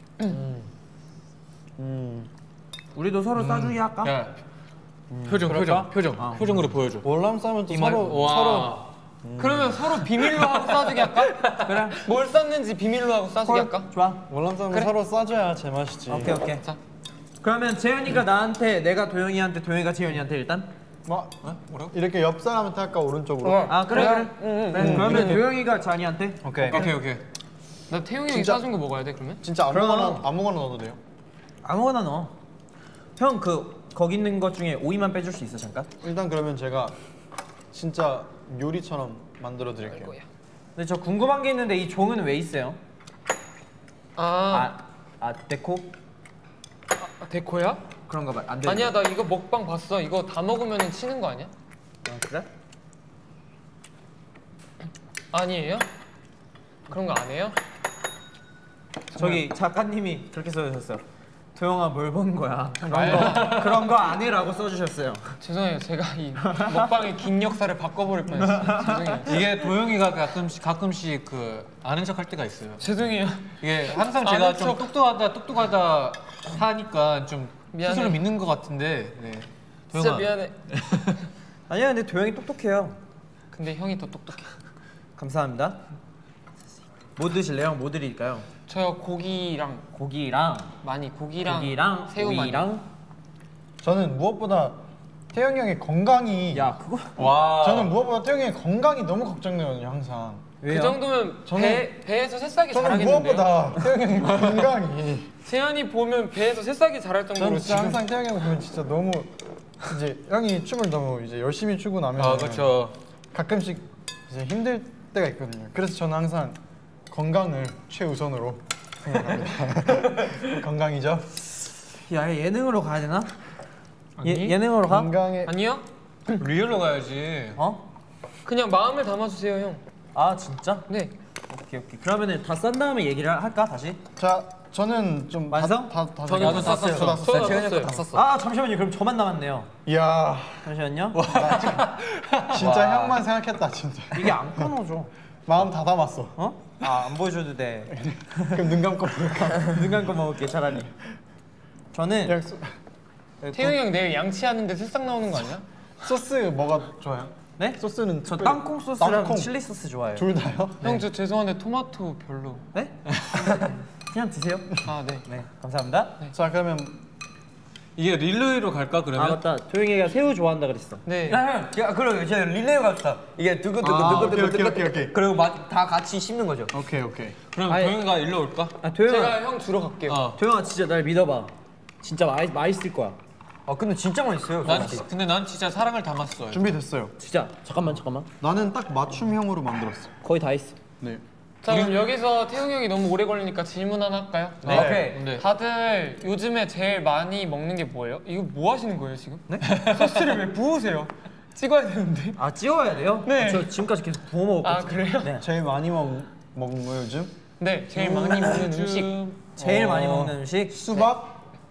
우리도 서로 싸주기 할까? 야. 표정, 그럴까? 표정, 표정. 어. 표정으로 보여줘. 월남쌈은 또 서로 와. 서로 그러면 서로 비밀로 하고 싸주기 할까? 그래. 뭘 쌌는지 비밀로 하고 싸주기 할까? 좋아. 월남쌈은 서로 싸줘야 제맛이지. 오케이 오케이. 자. 그러면 재현이가 나한테, 내가 도영이한테, 도영이가 재현이한테 일단. 뭐 어? 뭐라고? 이렇게 옆 사람한테 할까 오른쪽으로? 아 그래 그래. 그래. 그러면 도영이가 잔이한테. 오케이. 오케이, 오케이. 나 태용이 형이 진짜? 싸준 거 먹어야 돼 그러면? 진짜 아무거나 아무거나 넣어도 돼요. 아무거나 넣어. 형 그 거기 있는 것 중에 오이만 빼줄 수 있어 잠깐? 일단 그러면 제가 진짜 요리처럼 만들어 드릴게요. 근데 저 궁금한 게 있는데 이 종은 왜 있어요? 아, 아, 아 데코? 아 데코야? 그런가 봐. 안 돼. 아니야 나 이거 먹방 봤어. 이거 다 먹으면 치는 거 아니야? 아, 그래? 아니에요? 그런 거 안 해요? 저기 작가님이 그렇게 써주셨어요. 도영아 뭘 본 거야? 그런 거 그런 거 안 해라고 써주셨어요. 죄송해요. 제가 이 먹방의 긴 역사를 바꿔버릴 뻔했어요. 죄송해요. 이게 도영이가 가끔씩 가끔씩 그 아는 척 할 때가 있어요. 죄송해요. 이게 항상 제가 아는 좀 척. 똑똑하다 똑똑하다 하니까 좀 미안해. 스스로 믿는 것 같은데. 네. 진짜 도영아. 미안해. 아니야 근데 도영이 똑똑해요. 근데 형이 더 똑똑해. 감사합니다. 뭐 드실래요? 뭐 드릴까요? 저요 고기랑 고기랑 많이 고기랑, 고기랑 새우 많이. 오이랑. 저는 무엇보다 태영이 형의 건강이 야 그거 와. 저는 무엇보다 태영이 형의 건강이 너무 걱정되거든요 항상. 그 정도면 저는- 배 배에서 새싹이 저는 자라겠는데요? 무엇보다 태영이 형의 건강이 세연이 보면 배에서 새싹이 자랄 정도로 저는 진짜 지금 항상 태영이 형 보면 진짜 너무 이제 형이 춤을 너무 이제 열심히 추고 나면 아 그렇죠. 가끔씩 이제 힘들 때가 있거든요. 그래서 저는 항상 건강을 최우선으로 생각합니다. 건강이죠? 야 예능으로 가야 되나? 아니? 예, 예능으로 가? 건강에 아니요? 리얼로 가야지. 어? 그냥 마음을 담아주세요 형. 아 진짜? 네. 오케이 오케이. 그러면은 다 싼 다음에 얘기를 할까 다시? 자 저는 좀 완성? 다다 저는 다 다 썼어요. 썼어요. 다 썼어요. 저는 재현이 썼어요. 거다 썼어. 아 잠시만요. 그럼 저만 남았네요. 이야 잠시만요. 진짜 형만 생각했다 진짜. 이게 안 끊어져. 마음 다 담았어. 어? 아 안 보여줘도 돼. 그럼 눈 감고 볼까? 눈 감고 먹을게 차라리. 저는 그냥 소, 태용이 형 내일 양치하는데 새싹 나오는 거 아니야? 소스 뭐가 좋아요? 네? 소스는 저 특별히- 땅콩 소스랑 땅콩. 칠리 소스 좋아해요. 둘 다요? 형 저 죄송한데 토마토 별로. 네? 그냥 드세요. 아 네. 네 감사합니다. 자 그러면 이게 릴레이로 갈까 그러면? 아 맞다. 도영이가 새우 좋아한다 그랬어. 네. 야, 야, 그럼 이제 릴레이 갑시다. 이게 두근두근 아, 두근두근 오케이, 오케이, 두근두근. 오케이, 오케이. 그리고 마- 다 같이 씹는 거죠. 오케이 오케이. 그럼 아예- 도영이가 일로 올까? 아 도영아, 제가 형 주러 갈게요. 어. 도영아 진짜 날 믿어봐. 진짜 맛 맛있을 거야. 아 근데 진짜 맛있어요. 난 솔직히. 근데 난 진짜 사랑을 담았어. 준비됐어요. 진짜 잠깐만 잠깐만. 나는 딱 맞춤형으로 만들었어. 거의 다 했어. 네. 자 그럼 여기서 태용이 형이 너무 오래 걸리니까 질문 하나 할까요? 네. 오케이. 네. 다들 요즘에 제일 많이 먹는 게 뭐예요? 이거 뭐 하시는 거예요 지금? 네? 소스를 왜 부으세요? 찍어야 되는데. 아 찍어야 돼요? 네. 저 지금까지 계속 부어 먹었거든요. 아 그래요? 네. 제일 많이 먹 먹는 거 요즘? 네 제일 많이 먹는 음식. 제일 어, 많이 먹는 음식 수박?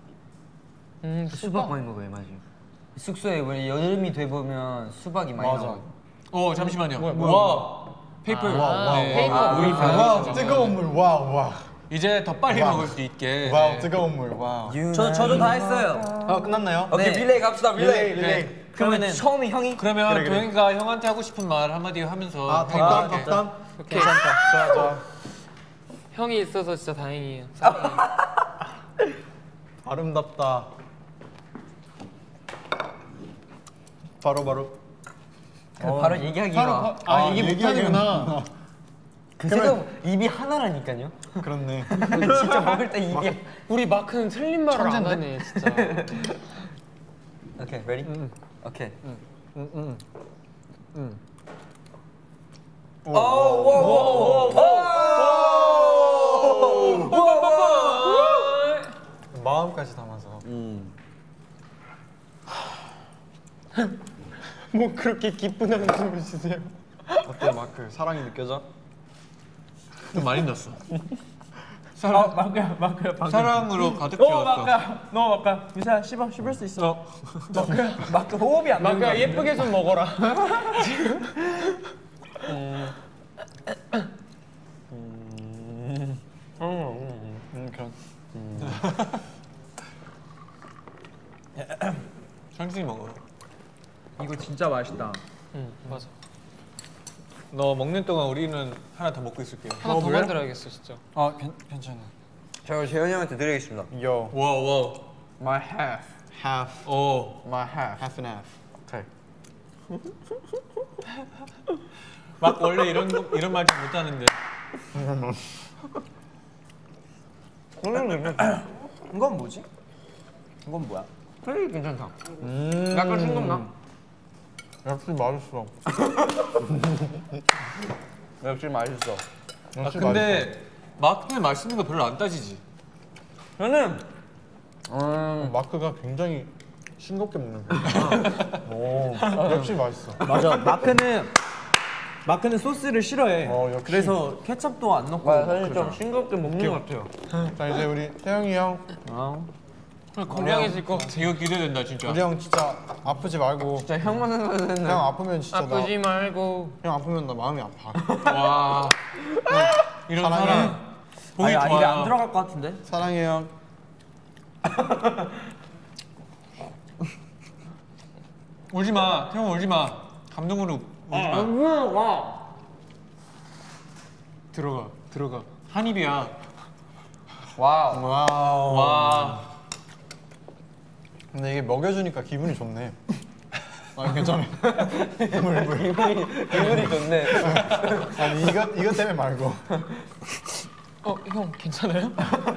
음 수박 수박. 많이 먹어요, 맞아요. 숙소에 우리 여름이 돼 보면 수박이 많이 맞아. 나와. 어 잠시만요. 뭐야, 뭐야, 와 페이퍼. 아, 와, 와, 네. 페이퍼 와, 우리 와, 편. 뜨거운 물. 와, 와. 이제 더 빨리 와우. 먹을 수 있게. 와우, 네. 뜨거운 물. 와. 저 저도 다 했어요. 아, 끝났나요? 오케이 네. 릴레이 갑시다. 릴레이. 릴레이, 릴레이. 네. 그러면은 처음에 형이 그러면 그래, 그래. 도영이가 형한테 하고 싶은 말 한마디 하면서 아, 형이 덕담, 할게. 덕담. 오케이. 자, 자. 형이 있어서 진짜 다행이에요. 아름답다. 바로 바로. 그 바로 얘기하기가 바로 바, 아, 이게 못하는구나. 그 생각 입이 하나라니까요. 그렇네. 진짜 먹을 때 입이. 우리 마크는 틀린 말을 안 하네 진짜. 오케이, ready? 오케이. 마음까지 담아서. 뭐 그렇게 기쁜 한숨을 쉬세요? 어때, 마크? 사랑이 느껴져? 좀 많이 넣었어. 아 마크야 마크야 방금. 사랑으로 가득 오 채웠어. 마크야 너무 마크야. 유사야 씹어 씹을 수 있어. 어. 마크야 마크 호흡이 안 되는 마크야 거야. 예쁘게 좀 먹어라. 음, 그런. 천천히 먹어. 이거 진짜 맛있다. 응 맞아. 너 먹는 동안 우리는 하나 더 먹고 있을게요. 하나 더 만들어야겠어 진짜. 아, 괜, 괜찮아. 저 재현이 형한테 드리겠습니다. Yo, 와우 와우. My half. half, 어. My half. half and half. 막 원래 이런 거- 이런 말 좀 못하는데. 이건 뭐지? 이건 뭐야? 되게 괜찮다. 음, 약간 싱겁나? 역시 맛있어. 역시 맛있어. 아 역시 근데 마크는 맛있는 거 별로 안 따지지. 저는 맛있어. 마크가 굉장히 싱겁게 먹는 거야. 오, 역시 맛있어. 맞아. 마크는 마크는 소스를 싫어해. 어, 역시. 그래서 케첩도 안 넣고. 와, 사실 좀 그러잖아. 싱겁게 먹는 것 같아요. 자, 이제 우리 태영이 형. 어. 건강해질 것 같아. 이거 기대된다 진짜. 우리 형 진짜 아프지 말고. 진짜 형만 생각하는 형 아프면 진짜 아프지 말고. 나. 형 아프면 나 마음이 아파. 와. 이런 사랑해. 사람 보기 아니, 아니 좋아요. 입에 안 들어갈 것 같은데? 사랑해 형. 울지 마. 태용 울지 마. 감동으로 울지 마. 들어가 들어가 한 입이야. 와우. 와우. 와. 근데 이게 먹여주니까 기분이 좋네. 아 괜찮아. 기분이 기분이 좋네. 아니 이거 이거 때문에 말고. 어, 형 괜찮아요?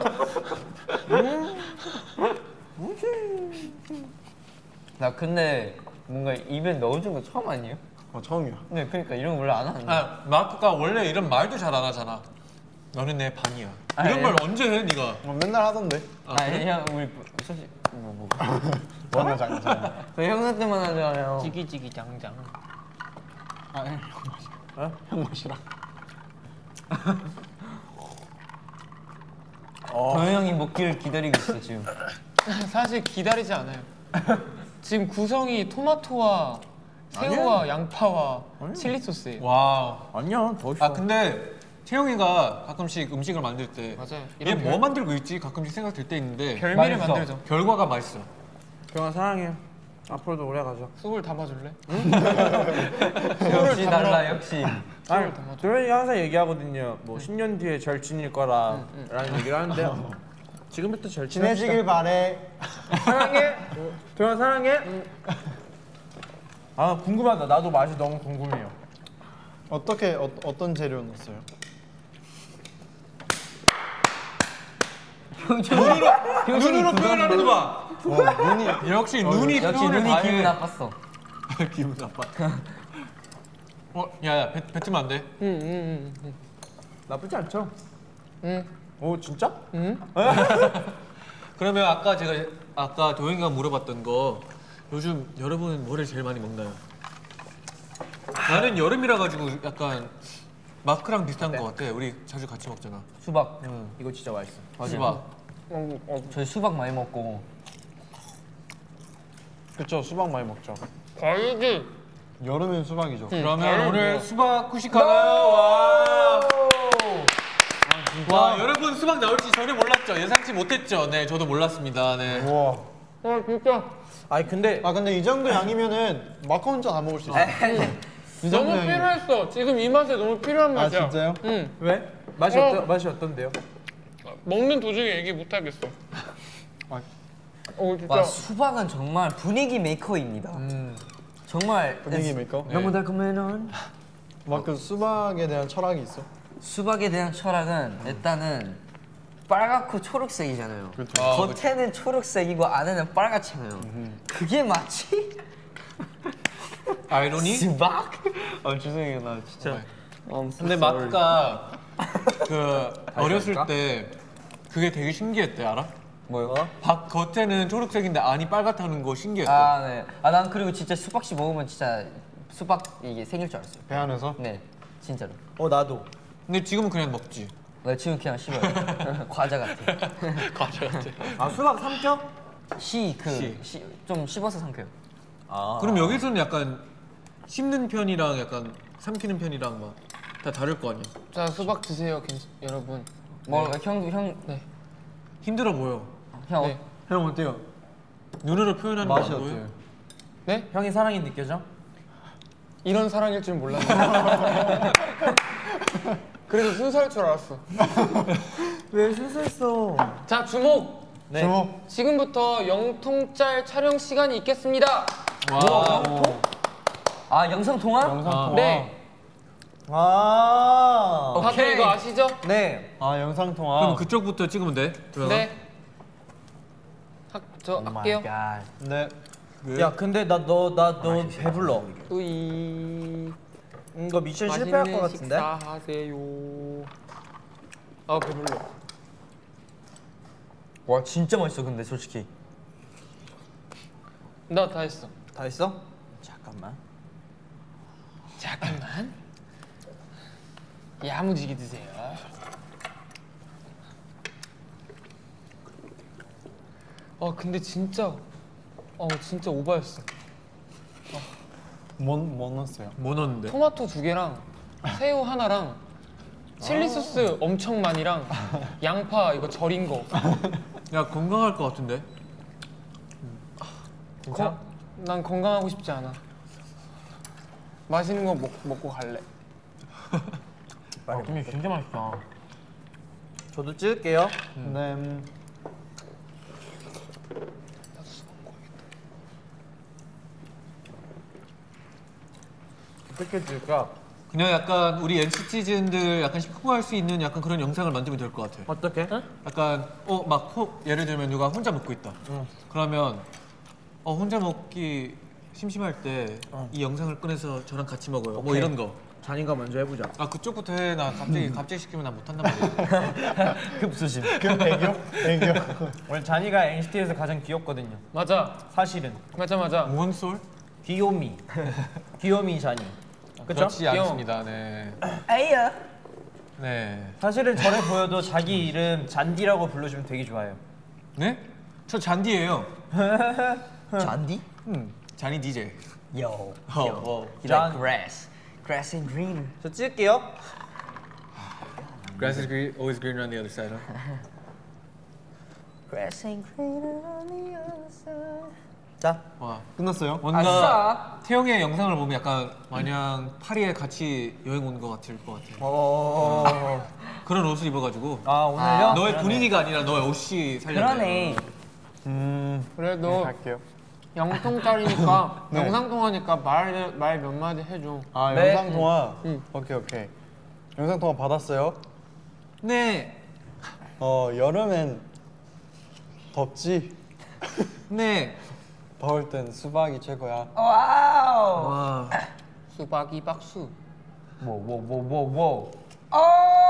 나 근데 뭔가 입에 넣어준 거 처음 아니에요? 어 처음이야. 네, 그러니까 이런 거 원래 안 하는데. 아 마크가 원래 이런 말도 잘 안 하잖아. 너는 내 반이야. 아, 이런 예. 말 언제 해 네가? 어, 맨날 하던데. 아니 형 우리 솔직히 뭐 뭐. 원래 장장. 저 형한테만 하잖아요. 지기지기 장장. 아 형 맛이. 어? 형 맛이랑. 도현 형이 먹기를 기다리고 있어 지금. 사실 기다리지 않아요. 지금 구성이 토마토와 새우와 양파와 칠리 소스예요. 와. 아니야 더 있어. 아 근데 태용이가 가끔씩 음식을 만들 때 맞아요. 얘 이런 뭐 별- 만들고 있지 가끔씩 생각 들 때 있는데 별미를 맛있어. 만들죠. 결과가 맛있어. 경아 사랑해. 앞으로도 오래 가자. 속을 담아줄래? 역시 달라 역시. 아니 도현이 항상 얘기하거든요. 뭐 십 년 뒤에 절친일 거라라는 얘기를 하는데요. 지금부터 절친합시다. 친해지길 바래. 사랑해. 도현 사랑해. 아 궁금하다. 나도 맛이 너무 궁금해요. 어떻게 어, 어떤 재료 넣었어요? 눈으로 표현하는 거 봐. 어, 눈이 역시 눈이 역시 표현을 눈이 다 기분 해. 나빴어. 기분 나빠. 어, 야야 뱉, 뱉으면 안 돼. 응응응. 나쁘지 않죠? 응. 오 진짜? 응. 그러면 아까 제가 아까 도영이가 물어봤던 거 요즘 여러분은 뭐를 제일 많이 먹나요? 나는 여름이라 가지고 약간 마크랑 비슷한 거 같아. 우리 자주 같이 먹잖아. 수박. 이거 진짜 맛있어. 수박. 저희 수박 많이 먹고. 그쵸 수박 많이 먹죠. 과일이 여름엔 수박이죠. 그러면 오늘 수박 후식하나요? 와. 와 여러분 수박 나올지 전혀 몰랐죠? 예상치 못했죠? 네 저도 몰랐습니다. 네. 우와. 아 진짜 아니 근데 아 근데 이 정도 양이면은 마크 혼자 다 먹을 수 있어. 이 정도 너무 양이. 필요했어. 지금 이 맛에 너무 필요한 아 맛이야. 진짜요? 응. 왜? 맛이 어. 어떠 맛이 어떤데요? 먹는 도중에 얘기 못 하겠어. 아. 어 진짜. 와 수박은 정말 분위기 메이커입니다. 정말 분위기 메이커. 너무 달콤해는 마크 수박에 대한 철학이 있어. 수박에 대한 철학은 일단은 빨갛고 초록색이잖아요. 그렇죠. 아, 겉에는 초록색이고 안에는 빨갛잖아요. 그게 맞지? 아이러니? 수박? 아 죄송해요 나 진짜. 근데 마크가 그 어렸을 때 그게 되게 신기했대 알아? 뭐요? 밖 겉에는 초록색인데 안이 빨갛다는 거 신기했대. 아 네. 아 난 그리고 진짜 수박씨 먹으면 진짜 수박 이게 생길 줄 알았어요. 배 안에서. 네, 진짜로. 어 나도. 근데 지금은 그냥 먹지. 나 지금 그냥 씹어요. 과자 같아. 과자 같아. 아 수박 삼켜? 씨 그 씨. 씨 좀 씹어서 삼켜요. 아. 그럼 여기서는 약간 씹는 편이랑 약간 삼키는 편이랑 막 다 다를 거 아니야? 자 수박 드세요, 괜- 여러분. 뭐 형 형 네. 힘들어 보여. 형 네. 형 어때요? 눈으로 표현하는 맛이 거 보여? 어때요? 네? 형이 사랑이 느껴져? 이런 사랑일 줄 몰랐네. 그래서 순서일 줄 알았어. 왜 순수했어? 자 주목. 네. 주먹. 지금부터 영통짤 촬영 시간이 있겠습니다. 와. 아 영상 통화? 영상 통화. 네. 아. 다들 이거 아시죠? 네. 아 영상 통화. 그럼 그쪽부터 찍으면 돼. 도영아? 네. 하, 저 할게요. 네. 야 근데 나 너 나 너 배불러. 으이. 이거 미션 실패할 것 맛있는 같은데? 식사하세요. 아 배불러. 와 진짜 맛있어 근데 솔직히. 나 다 했어. 다 했어? 잠깐만. 잠깐만. 야무지게 드세요. 아 근데 진짜 어 진짜 오바였어. 뭐, 뭐 넣었어요? 뭐 넣었는데? 토마토 두 개랑 새우 하나랑 칠리 소스 엄청 많이랑 양파 이거 절인 거. 야 건강할 것 같은데? 괜찮아? 거, 난 건강하고 싶지 않아. 맛있는 거 먹, 먹고 갈래. 아, 근데 진짜 맛있다. 저도 찍을게요. 네. 어떻게 찍을까? 그냥 약간 우리 엔시티즌들 약간 시크할 수 있는 약간 그런 영상을 만들면 될 것 같아. 어떻게? 약간 어막 예를 들면 누가 혼자 먹고 있다. 그러면 어 혼자 먹기 심심할 때 이 영상을 꺼내서 저랑 같이 먹어요. 뭐 오케이. 이런 거. 잔이가 먼저 해보자. 아 그쪽부터 해. 나 갑자기 갑자기 시키면 나 못한단 말이야. 급수심. 그 애교? 애교. 원래 잔이가 엔시티에서 가장 귀엽거든요. 맞아. 사실은. 맞아 맞아. 뭔 솔? 귀요미. 귀요미 잔이. 그쵸? 그렇지 않습니다. 네. 에이야. 네. 사실은 저를 보여도 자기 이름 잔디라고 불러주면 되게 좋아요. 네? 저 잔디예요. 잔디? 음. 잔이 디제이. Yo, 어, yo. 어. You like grass, grass and green. 저 찍을게요. Grass is green, always greener on the other side. Huh? Grass and greener on the other side. 자, 와. 끝났어요? 뭔가 아싸. 태영의 영상을 보면 약간 마냥 파리에 같이 여행 온 것 같을 것 같아. 어. 그런 옷을 입어가지고 아 오늘요? 아, 너의 그러네. 분위기가 아니라 너의 옷이 살렸네. 그러네. 음. 그래도 갈게요. 영통짜리니까 네. 영상 통화니까 말 말 몇 마디 해줘. 아 네. 영상 통화. 응. 오케이 오케이. 영상 통화 받았어요. 네. 어 여름엔 덥지. 네. 더울 땐 수박이 최고야. 와우. 와. 수박이 박수. 뭐뭐뭐뭐뭐. 오.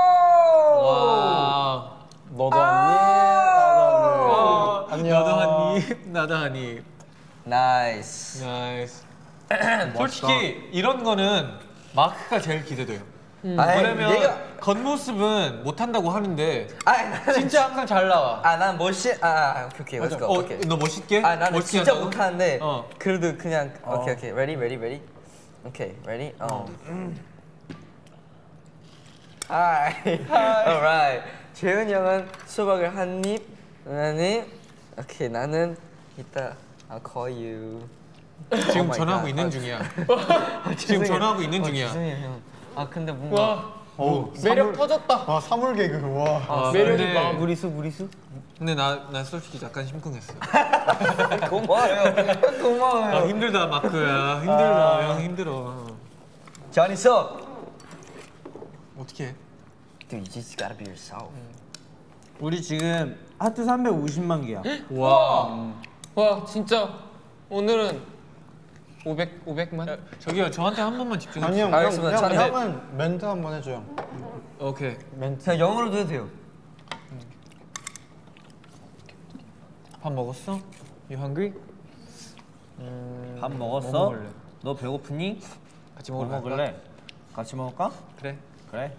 와. 너도 한 입. 나도 한 입. 안녕. 너도 한 입, 나도 한 입. 나이스. 나이스. 솔직히 이런 거는 마크가 제일 기대돼요. 아이, 왜냐면 얘가 겉모습은 못한다고 하는데 아 나는 진짜 항상 잘 나와. 아난 멋있 아, 아 오케이 오케이 let's go. 어, 오케이. 너 멋있게? 아 나는 멋있게 진짜 한다고? 못하는데 어. 그래도 그냥 오케이 오케이 ready ready ready 오케이 ready 어 하이 alright 재훈이 형은 수박을 한입 나는 오케이 나는 이따 I'll call you 지금 Oh my 전화하고 God. 있는 아, 중이야. 지금 죄송해요. 전화하고 있는 어, 중이야. 죄송해요 형. 아 근데 뭔가 와 오, 매력 사물- 터졌다. 와 사물 개그 와. 아, 매력이 근데, 막 무리수 무리수 근데 나, 나 솔직히 약간 심쿵했어. 고마워요 아, 고마워요 힘들다 마크야. 힘들다. 형 힘들어. Johnny sup 어떻게 해? Dude you just gotta be yourself 우리 지금 하트 삼백오십만 개야. 와. 와 진짜 오늘은 오백 오백만. 저기요 저한테 한 번만 집중해 아니 형, 아, 형, 알겠습니다. 형, 찬이. 형은 멘트 한 번 해줘 형. 오케이. 그냥 영어로도 해도 돼요 밥 먹었어? You hungry? 밥 먹었어? 뭐 먹을래? 너 배고프니? 같이 뭐 먹으러 갈까? 먹을래? 같이 먹을까? 그래. 그래.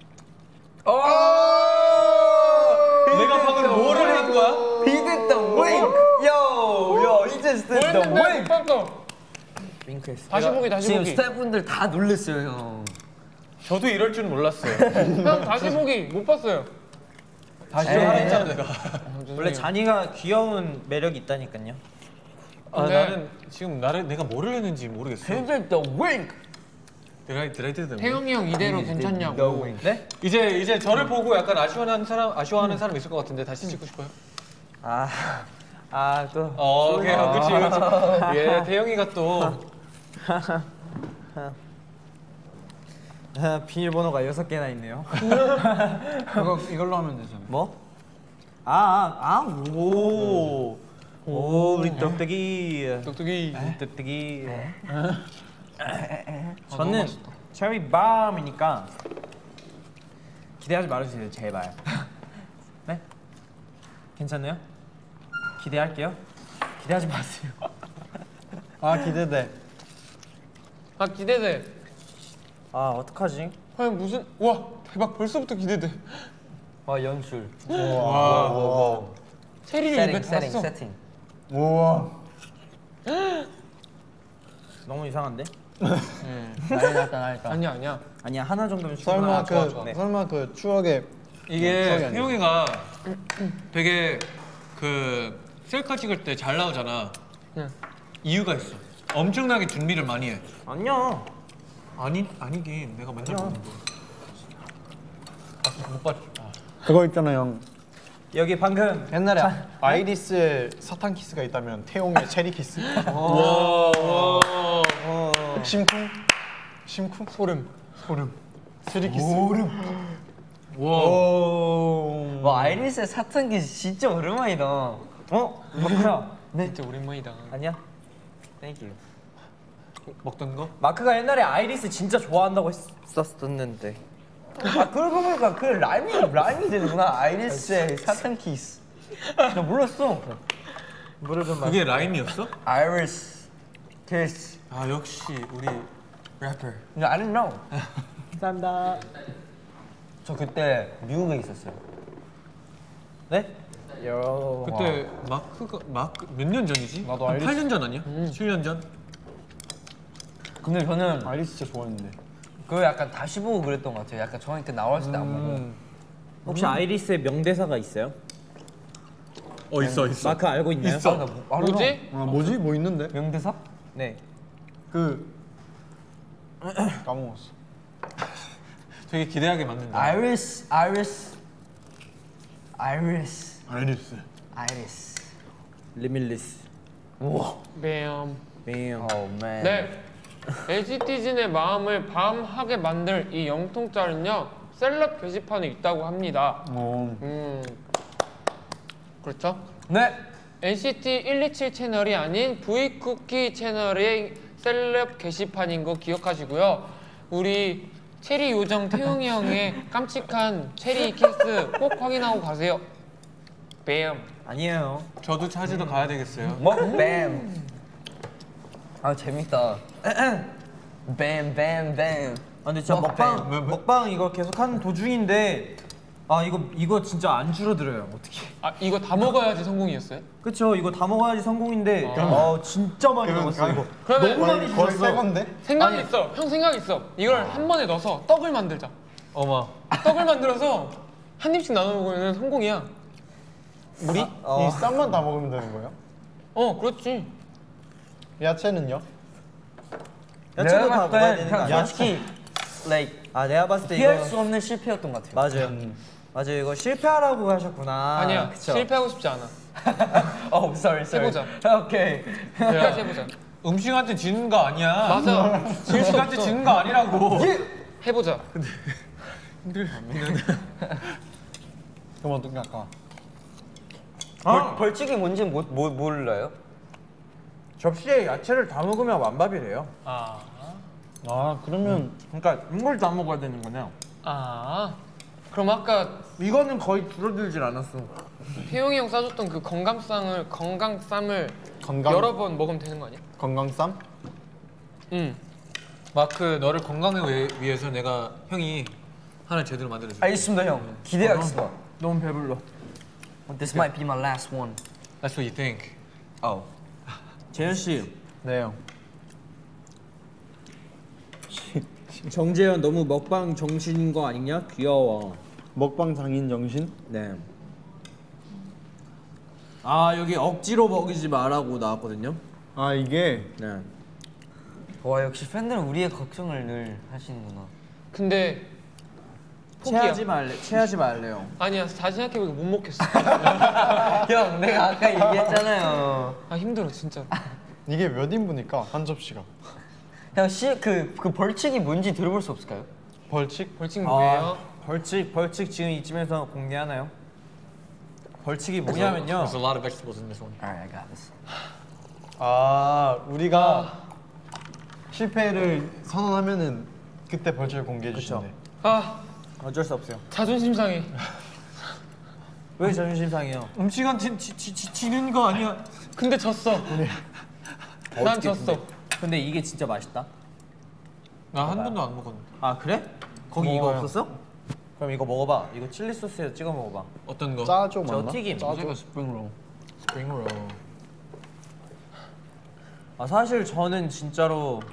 내가 방금 뭐를 한 거야? He did the wink yo yo he just did the wink 봤어. 윙크했어 다시 보기 다시 지금 보기. 스태프분들 다 놀랬어요 형 저도 이럴 줄 몰랐어요. 형 다시 보기 못 봤어요. 다시 에이. 좀 하라 했잖아 내가. 원래 잔이가 귀여운 매력이 있다니까요. 아 근데- 나는 지금 나를 내가 뭐를 했는지 모르겠어. He did the wink 드라이 드라이드 태영이 형 이대로 괜찮냐고. the wink 네? 이제 이제 저를 보고 약간 아쉬워하는 사람 아쉬워하는 사람 있을 것 같은데 다시 찍고 싶어요? 아, 아 또. 어, 오케이, 어, 그치, 그치. 예, 태영이가 또 아, 비밀번호가 여섯 개나 있네요. 이거 이걸로 하면 되잖아. 뭐? 아, 아, 아, 오, 오, 우리 떡떡이, 똑똑이. 떡떡이. 저는 체리 밤이니까 기대하지 말아주세요, 제발. 네? 괜찮나요? 기대할게요. 기대하지 마세요. 아 기대돼. 아 기대돼. 아, 어떡하지? 형 무슨 와 대박 벌써부터 기대돼. 와 연출 와. 체리를 세팅 입에 세팅 달았어. 세팅 우와. 너무 이상한데? 난리 났다 난리 났다 아니야 아니야. 아니야, 하나 정도면 설마 충분하다. 그 좋아, 좋아. 네. 설마 그 추억의 이게 추억이 아니야. 태영이가 되게 그 셀카 찍을 때 잘 나오잖아. 응. 이유가 있어. 엄청나게 준비를 많이 해. 아니야. 아니 아니긴 내가 맨날 아니야. 보는 거. 못 봤. 그거 있잖아요. 여기 방금 옛날에 아이리스의 사탕 키스가 있다면 태용의 체리 키스. 와. 심쿵, 심쿵, 소름, 소름. 체리 키스. 소름. 와. 와 아이리스의 사탕기 진짜 오랜만이다. 어? 마크야. 진짜 오랜만이다. 아니야? 땡큐. 먹던 거? 마크가 옛날에 아이리스 진짜 좋아한다고 했었는데. 아 그러고 보니까 그 라임이 라임이 되는구나. 아이리스의 사탕 키스. 나 몰랐어. 물을 좀 그게 라임이었어? 아이리스 키스. 아 역시 우리 래퍼. I didn't know. 감사합니다. 저 그때 미국에 있었어요. 네? 요. 그때 마크가 마크 몇 년 전이지? 나도 한 아이리스- 팔 년 전 아니야? 칠 년 전? 근데 저는 아이리스 진짜 좋아했는데. 그거 약간 다시 보고 그랬던 것 같아요. 약간 저한테 그 나왔을 때 안 보고. 혹시 아이리스의 명대사가 있어요? 어 있어 있어. 마크 알고 있나요? 있어. 아, 나 뭐- 알아. 뭐지? 아 뭐지? 뭐 있는데? 명대사? 네. 그 까먹었어. 되게 기대하게 만든다. 아이리스, 아이리스, 아이리스, 아이리스. 아이리스. 리밀리스. 뱀. 뱀. 오 맨. 네. 엔시티즌의 마음을 밤하게 만들 이 영통짤은요 셀럽 게시판에 있다고 합니다. 어. 음. 그렇죠? 네. 엔시티 일이칠 채널이 아닌 V쿠키 채널의 셀럽 게시판인 거 기억하시고요. 우리 체리 요정 태용이 형의 깜찍한 체리 키스 꼭 확인하고 가세요. 뱀. 아니에요. 저도 찾으러 가야 되겠어요. 먹뱀. 아 재밌다. 뱀, 뱀, 뱀. 아 근데 진짜 먹방. 먹방 먹방 이거 계속 하는 도중인데 아 이거 이거 진짜 안 줄어들어요. 어떻게? 아 이거 다 먹어야지 성공이었어요? 그쵸 이거 다 먹어야지 성공인데 아 진짜 많이 먹었어 이거. 그러면 너무 많이 거의 주셨어. 새 건데? 생각이 있어. 형 생각이 있어. 이걸 한 번에 넣어서 떡을 만들자. 어머. 떡을 만들어서 한 입씩 나눠 먹으면 성공이야. 우리? 어. 이 쌈만 다 먹으면 되는 거예요? 어, 그렇지. 야채는요? 야채도 다 봤을 먹어야 때 되는 거 아니야? 솔직히 like 아 내가 봤을 때 피할 이거 수 없는 실패였던 것 같아요. 맞아요. 맞아요 이거 실패하라고 하셨구나. 아니야, 그쵸. 실패하고 싶지 않아. 어, sorry, sorry. 해보자. 오케이. 끝까지 해보자. 음식한테 지는 거 아니야. 맞아. 질 수 음식한테 없어. 지는 거 아니라고. 해보자. 그럼 어떻게 할까? 벌, 벌칙이 뭔지 뭐, 뭐, 몰라요? 접시에 야채를 다 먹으면 완밥이래요. 아, 아 그러면 그러니까 이걸 다 먹어야 되는 거냐? 아. 그럼 아까 이거는 거의 줄어들질 않았어. 태용이 형 싸줬던 그 건강쌈을 건강쌈을 건강 여러 번 먹으면 되는 거 아니야? 건강쌈? 응. 마크 너를 건강을 위- 위해서 내가 형이 하나 제대로 만들어줄게. 알겠습니다, 형. 기대하겠습니다. 너무 배불러. This might be my last one. That's what you think. Oh. 재현 씨, 네 형. 정재현 너무 먹방 정신인 거 아니냐? 귀여워. 먹방 장인 정신? 네. 아 여기 억지로 먹이지 말라고 나왔거든요. 아 이게 네. 와, 역시 팬들은 우리의 걱정을 늘 하시는구나. 근데 포기야. 체하지 말래. 체하지 말래요. 아니야, 다시 생각해보니까 못 먹겠어. 형, 내가 아까 얘기했잖아요. 아 힘들어 진짜. 이게 몇 인분일까? 한 접시가. 형, 시, 그, 그 벌칙이 뭔지 들어볼 수 없을까요? 벌칙? 벌칙 뭐예요? 아, 벌칙 벌칙 지금 이쯤에서 공개하나요? 벌칙이 뭐냐면요. There's a lot of vegetables in this one. Alright, I got this. 아 우리가 실패를 선언하면은 그때 벌칙을 공개해 주신대. 아 어쩔 수 없어요. 자존심 상해. 왜 자존심 상해요? 음식한테 지, 지, 지, 지는 거 아니야. 근데 졌어. 난 졌어. 근데 이게 진짜 맛있다. 나 한 번도 안 먹었는데. 아 그래? 거기 이거 먹어요. 없었어? 그럼 이거 먹어봐. 이거 칠리 소스에 찍어 먹어봐. 어떤 거? 짜조 저 맞나? 튀김. 짜조 스프링롤. 스프링롤. 아 사실 저는 진짜로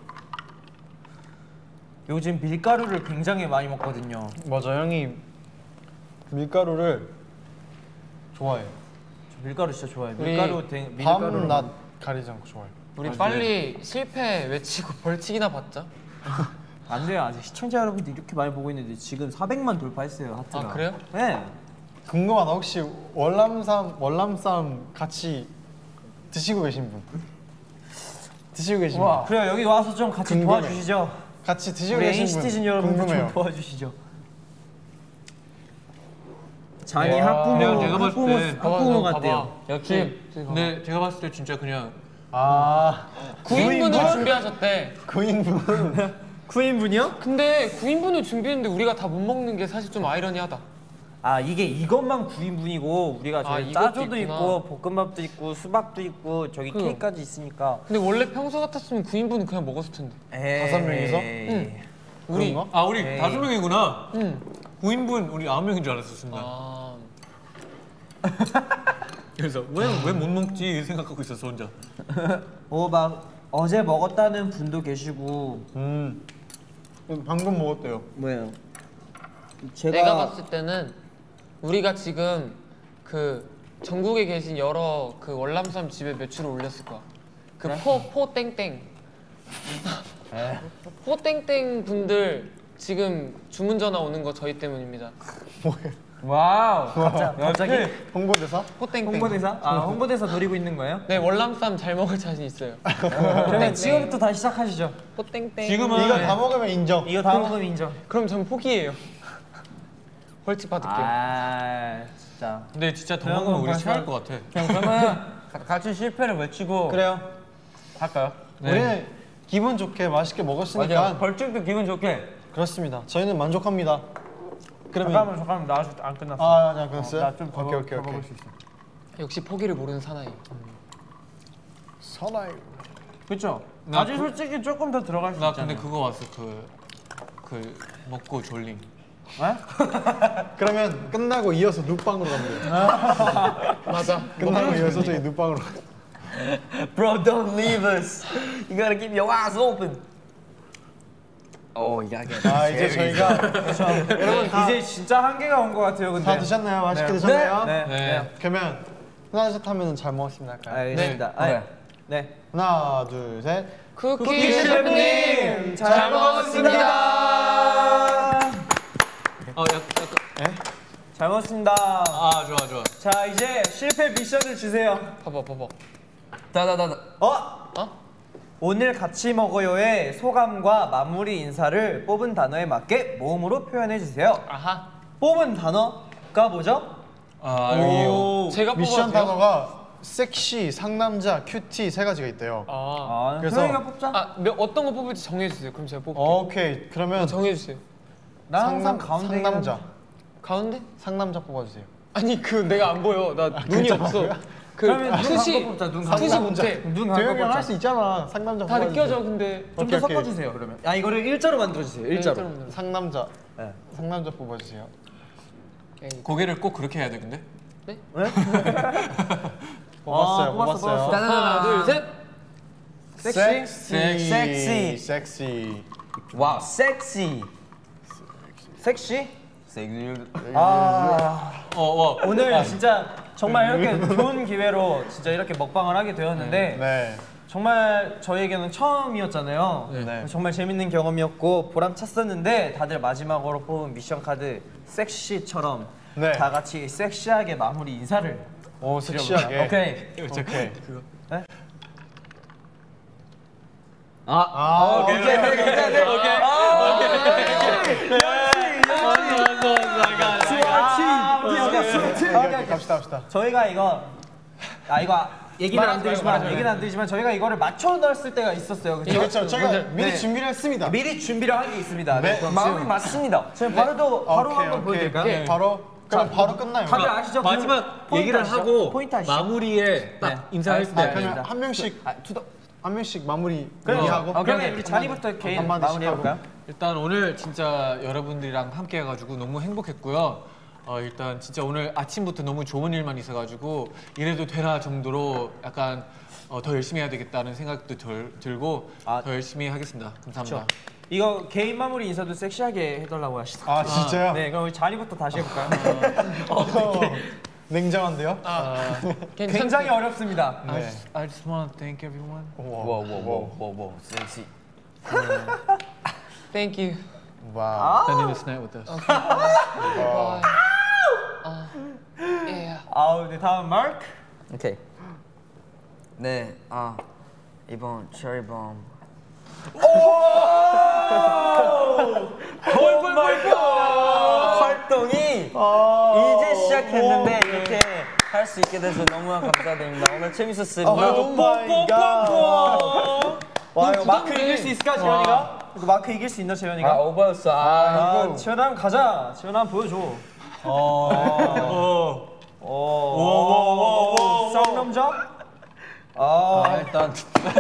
요즘 밀가루를 굉장히 많이 먹거든요. 맞아 형이 밀가루를 좋아해. 저 밀가루 진짜 좋아해요. 우리 밀가루 된 밀가루를 밤낮 가리지 않고 좋아해. 우리 빨리 실패 외치고 벌칙이나 받자. 안 돼요. 아직 시청자 여러분들 이렇게 많이 보고 있는데 지금 사백만 돌파했어요. 하트가. 아 그래요? 네. 궁금하다. 혹시 월남쌈 월남쌈 같이 드시고 계신 분? 드시고 계신 분? 그래요. 여기 와서 좀 같이 궁금해. 도와주시죠. 같이 드시고 우리 계신 분 에이시티즌 여러분들 궁금해요. 좀 도와주시죠. 장이 와. 학부모, 내가- 내가 봤을 학부모, 때- 학부모 봐봐, 같대요. 봐봐. 역시 근데 제가 봤을 때 진짜 그냥 아 구 인분을 준비하셨대. 구 인분. 구 인분이요? 근데 구 인분을 준비했는데 우리가 다 못 먹는 게 사실 좀 아이러니하다. 아 이게 이것만 구 인분이고 우리가 저기 아, 이것도 짜조도 있구나. 있고 볶음밥도 있고 수박도 있고 저기 그- 케이크까지 있으니까. 근데 원래 평소 같았으면 구 인분은 그냥 먹었을 텐데. 다섯 명이서? 응. 우리 그런가? 아 우리 에이. 다섯 명이구나. 응. 구 인분 우리 아홉 명인 줄 알았어 순간. 아. 그래서 왜 왜 못 먹지 생각하고 있었어 혼자. 어막 어제 먹었다는 분도 계시고. 음. 방금 먹었대요. 뭐예요? 제가 내가 봤을 때는 우리가 지금 그 전국에 계신 여러 그 월남쌈 집에 매출을 올렸을 거야. 그 포 포 땡땡. 포 땡땡 분들 지금 주문 전화 오는 거 저희 때문입니다. 와우. 갑자, 갑자기 홍보대사? 포 땡땡. 홍보대사? 아 홍보대사 노리고 있는 거예요? 네 월남쌈 잘 먹을 자신 있어요. 그러면 지금부터 다시 시작하시죠. 포 땡땡. 지금은 이거 다 먹으면 인정. 이거 다 먹으면 인정. 그럼 전 포기해요. 벌칙 받을게요. 아 진짜. 근데 진짜 더 그런 먹으면 건 우리 벌써- 체할 것 같아. 그냥 그러면 가- 같이 실패를 외치고 그래요. 할까요? 네. 우리는 기분 좋게 맛있게 먹었으니까 맞아. 벌칙도 기분 좋게. 그렇습니다. 저희는 만족합니다. 그러면 잠깐만 잠깐만 나 아직 안 끝났어. 아, 자, 끝났어요? 나좀 더 오케이, 먹- 오케이, 더 먹을 오케이. 수 있어. 역시 포기를 모르는 사나이. 선아이. 그렇죠. 나 아직 그- 솔직히 조금 더 들어갈 수 나 있잖아요. 근데 그거 왔어 그 그 먹고 졸림. 그러면 끝나고 이어서 눕방으로 가면 돼요. 맞아. 끝나고 이어서 저희 눕방으로. Bro, don't leave us. You gotta keep your eyes open. Oh, you gotta get. 아 이제 저희가 여러분 이제 진짜 한계가 온 것 같아요. 근데. 다 드셨나요? 맛있게 네. 드셨나요? 네. 네. 네. 그러면 하나 둘 하면 잘 먹었습니다 할까요? 알겠습니다. 네. 아니, 네. 네. 하나 둘 셋. 쿠키 셰프님 잘 먹었습니다. 어 약간 약간 잘 먹었습니다. 아 좋아 좋아. 자 이제 실패 미션을 주세요. 봐봐 봐봐. 다다다다. 어? 어? 오늘 같이 먹어요의 소감과 마무리 인사를 뽑은 단어에 맞게 모음으로 표현해 주세요. 아하. 뽑은 단어가 뭐죠? 아 여기 제가 미션 뽑아도 돼요? 단어가 섹시, 상남자, 큐티 세 가지가 있대요. 아. 아, 그래서- 소영이가 뽑자. 아, 몇, 어떤 거 뽑을지 정해주세요. 그럼 제가 뽑을게요. 오케이 그러면 정해주세요. 나 항상 상남, 가운데 상남자, 가운데? 상남자 뽑아주세요. 아니 그 내가 안 보여. 나 눈이 없어. 그 그러면 눈 투시 감고 뽑자, 눈 감고. 투시 못해. 눈 도영이 형 뽑자. 할 수 있잖아. 상남자 다 뽑아주세요. 느껴져 근데. 좀 오케이, 더 오케이. 섞어주세요 그러면. 아 이거를 일자로 만들어주세요. 일자로. 일자로 만들어. 상남자, 네. 상남자 뽑아주세요. 에이, 고개를 꼭 그렇게 해야 돼 근데. 뽑았어요, 아, 뽑았어, 뽑았어요. 뽑았어. 하나 둘 셋. 섹시? 섹시, 섹시. 섹시. 와우, 섹시. 섹시? 섹시. 아 어 와. 오늘 진짜 정말 이렇게 좋은 기회로 진짜 이렇게 먹방을 하게 되었는데 네. 정말 저희에게는 처음이었잖아요. 네. 정말 재밌는 경험이었고 보람찼었는데 다들 마지막으로 뽑은 미션 카드 섹시처럼 네. 다 같이 섹시하게 마무리 인사를. 오 섹시하게. 오케이. 오케이. 네? 아, 오케이. 오케이. 오케이. 오케이. 오케이. 갑시다, 갑시다. 저희가 이거 아 이거 얘기는 안 말하지 말고, 드리지만 말하지 얘기는 안 드리지만 저희가 이거를 맞춰 넣었을 때가 있었어요. 그렇죠? 그렇죠. 저희가 먼저- 미리 네. 준비를 했습니다. 미리 준비를 한 게 있습니다. 네, 네, 그럼 마음이 지금 맞습니다. 지금 바로도 바로 오케이, 한번 오케이. 보여드릴까요? 네. 바로 그럼 바로 끝나요. 다들 아시죠? 그 마지막 포인트 얘기를 아시죠? 하고 포인트 아시죠? 마무리에 딱 네. 인사할 알겠습니다. 때. 아, 그러면 알겠습니다. 한 명씩 아, 투더. 한 명씩 마무리 그래요. 얘기하고. 어, 그러면 우리 자리부터 개인 한마디씩 마무리 해볼까요? 일단 오늘 진짜 여러분들이랑 함께 해가지고 너무 행복했고요. 어, 일단 진짜 오늘 아침부터 너무 좋은 일만 있어가지고 이래도 되나 정도로 약간 어, 더 열심히 해야 되겠다는 생각도 덜, 들고 아. 더 열심히 하겠습니다. 감사합니다. 이거 개인 마무리 인사도 섹시하게 해달라고 하시더라고요. 아 진짜요? 네, 그럼 우리 자리부터 다시 해볼까요? 어, 냉정한데요? 괜찮- 굉장히 어렵습니다. I, 네. just, I just wanna thank everyone. 우와. 와우, 와우, 와우, 와우, 와우, 섹시. Thank you. 와우. Spending this night with us. Bye. 아, yeah. 아우, 네, 다음 마크. 오케이. 네, 아 이번 체리범 활동이 이제 시작했는데 이렇게 할 수 있게 돼서 너무 감사드립니다. 오늘 재밌었습니다. 오 마이 갓. 와, 이거 마크 부담돼. 이길 수 있을까, 재현이가? 이거 마크 이길 수 있나, 재현이가? 아 오버였어. 아, 아, 이거 재현아 한번 가자. 재현아 한번 보여줘. 오. 오, 쌍남자? 아, 일단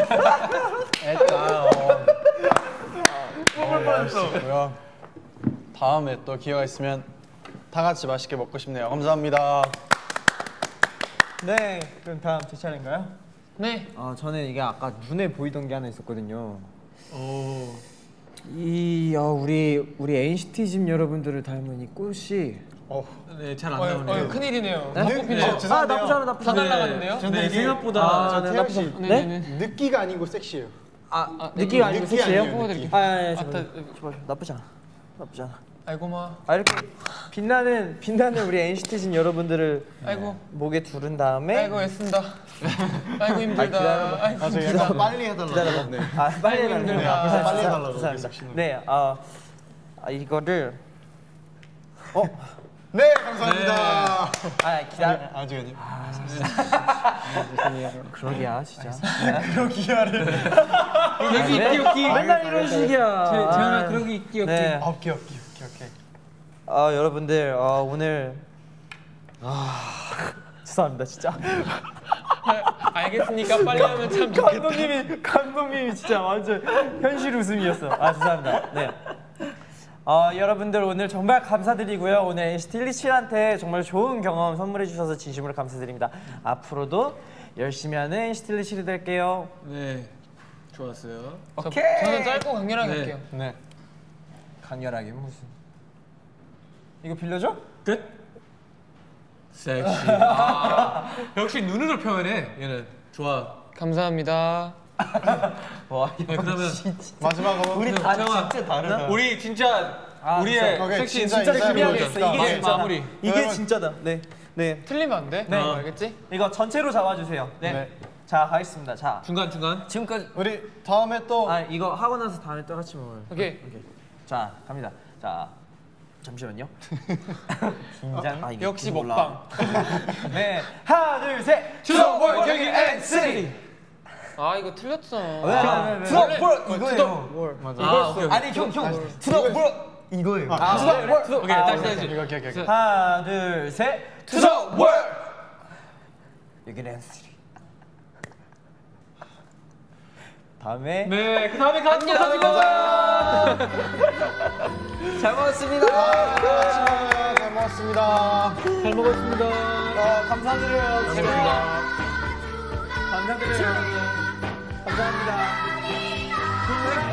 일단 뽑을 뻔했어. 다음에 또 기회가 있으면 다 같이 맛있게 먹고 싶네요. 감사합니다. 네, 그럼 다음 제 차례인가요? 네. 아, 저는 이게 아까 눈에 보이던 게 하나 있었거든요. 오. 이 어, 우리 우리 엔시티 집 여러분들을 닮은 이 꽃이 네, 잘 안 어, 나오네요. 어, 큰일이네요. 네? 뽑히네요. 어, 죄송한데요. 아, 나쁘지 않아, 나쁘지 다 않아. 날라갔는데요? 근데 이게 생각보다 아, 네, 태영 나쁘지 씨 않아. 네? 네? 네? 느끼가 아니고 섹시해요. 아, 아, 느끼가 아니고 느끼 섹시해요? 아니에요, 뽑아드릴게요. 아, 아, 아, 아, 따- 나쁘지 않아. 나쁘지 않아. 아이고마. 아, 이렇게 빛나는 빛나는 우리 엔시티 집 여러분들을 아이고. 목에 두른 다음에 아이고 애쓴다. 아이고 힘들다. 기다려봐. 아이고 아, 저 힘들다. 약간 빨리 해달라고. 기다려봐. 네. 아, 빨리 아이고, 해달라고. 힘들다. 아, 빨리 죄송합니다. 해달라고. 죄송합니다. 낚시는. 네, 아, 아 이거를 어, 네, 감사합니다. 아 기다려. 아직 아니요. 그러기야 진짜. 여기 있기 없기. 맨날 이런 식이야. 재현아 그러기 있기 없기. 네. 아, 오케이, 오케이, 오케이, 오케이. 아 여러분들 아, 오늘 아 죄송합니다 진짜. 알겠으니까 빨리 하면 참 좋겠다. 감독님이 감독님이 진짜 완전 현실 웃음이었어. 아 죄송합니다. 네. 어, 여러분들 오늘 정말 감사드리고요. 오늘 엔시티 일이칠한테 정말 좋은 경험 선물해 주셔서 진심으로 감사드립니다. 앞으로도 열심히 하는 엔시티 일이칠이 될게요. 네. 좋았어요. 저, 오케이. 저는 짧고 강렬하게 네. 할게요. 네. 강렬하게 무슨? 이거 빌려줘? 끝. 섹시. 아, 역시 눈으로 표현해. 얘는 좋아. 감사합니다. 와, 네, 그러면 마지막으로 우리 네, 다 태영아, 진짜 다르다. 우리 진짜 아, 우리의 오케이, 섹시 진짜 진짜 인사해 준비하겠어. 보여줘. 이게 마- 진짜다. 마무리. 이게 여러분. 진짜다. 네, 네. 틀리면 안 돼? 네. 어, 알겠지? 이거 전체로 잡아주세요. 네. 네. 자, 가겠습니다. 자, 중간 중간. 지금까지. 우리 다음에 또 아, 이거 하고 나서 다음에 또 같이 먹어요. 오케이. 오케이. 자, 갑니다. 자, 잠시만요. 긴장. 아, 이게 역시 몰라. 먹방. 네, 하나, 둘, 셋. 투더 월 경기 엔시티. 아 이거 틀렸어. 왜? 투더 월 이거예요. 맞아. 아, 오케이. 오케이. 아니, 형, 형. 투더 월 이거예요. 아, 투더 월. 오케이, 다시 다시. 오케이, 오케이, 오케이. 하나, 둘, 셋. 투더 월. 여기는 엔시티. 다음에 네, 그 다음에 같이 가지고 잘 먹었습니다. 아, 잘 먹었습니다. 잘 먹었습니다. 어, 감사드려요. 진짜. 감사드려요. 여러분. 감사합니다.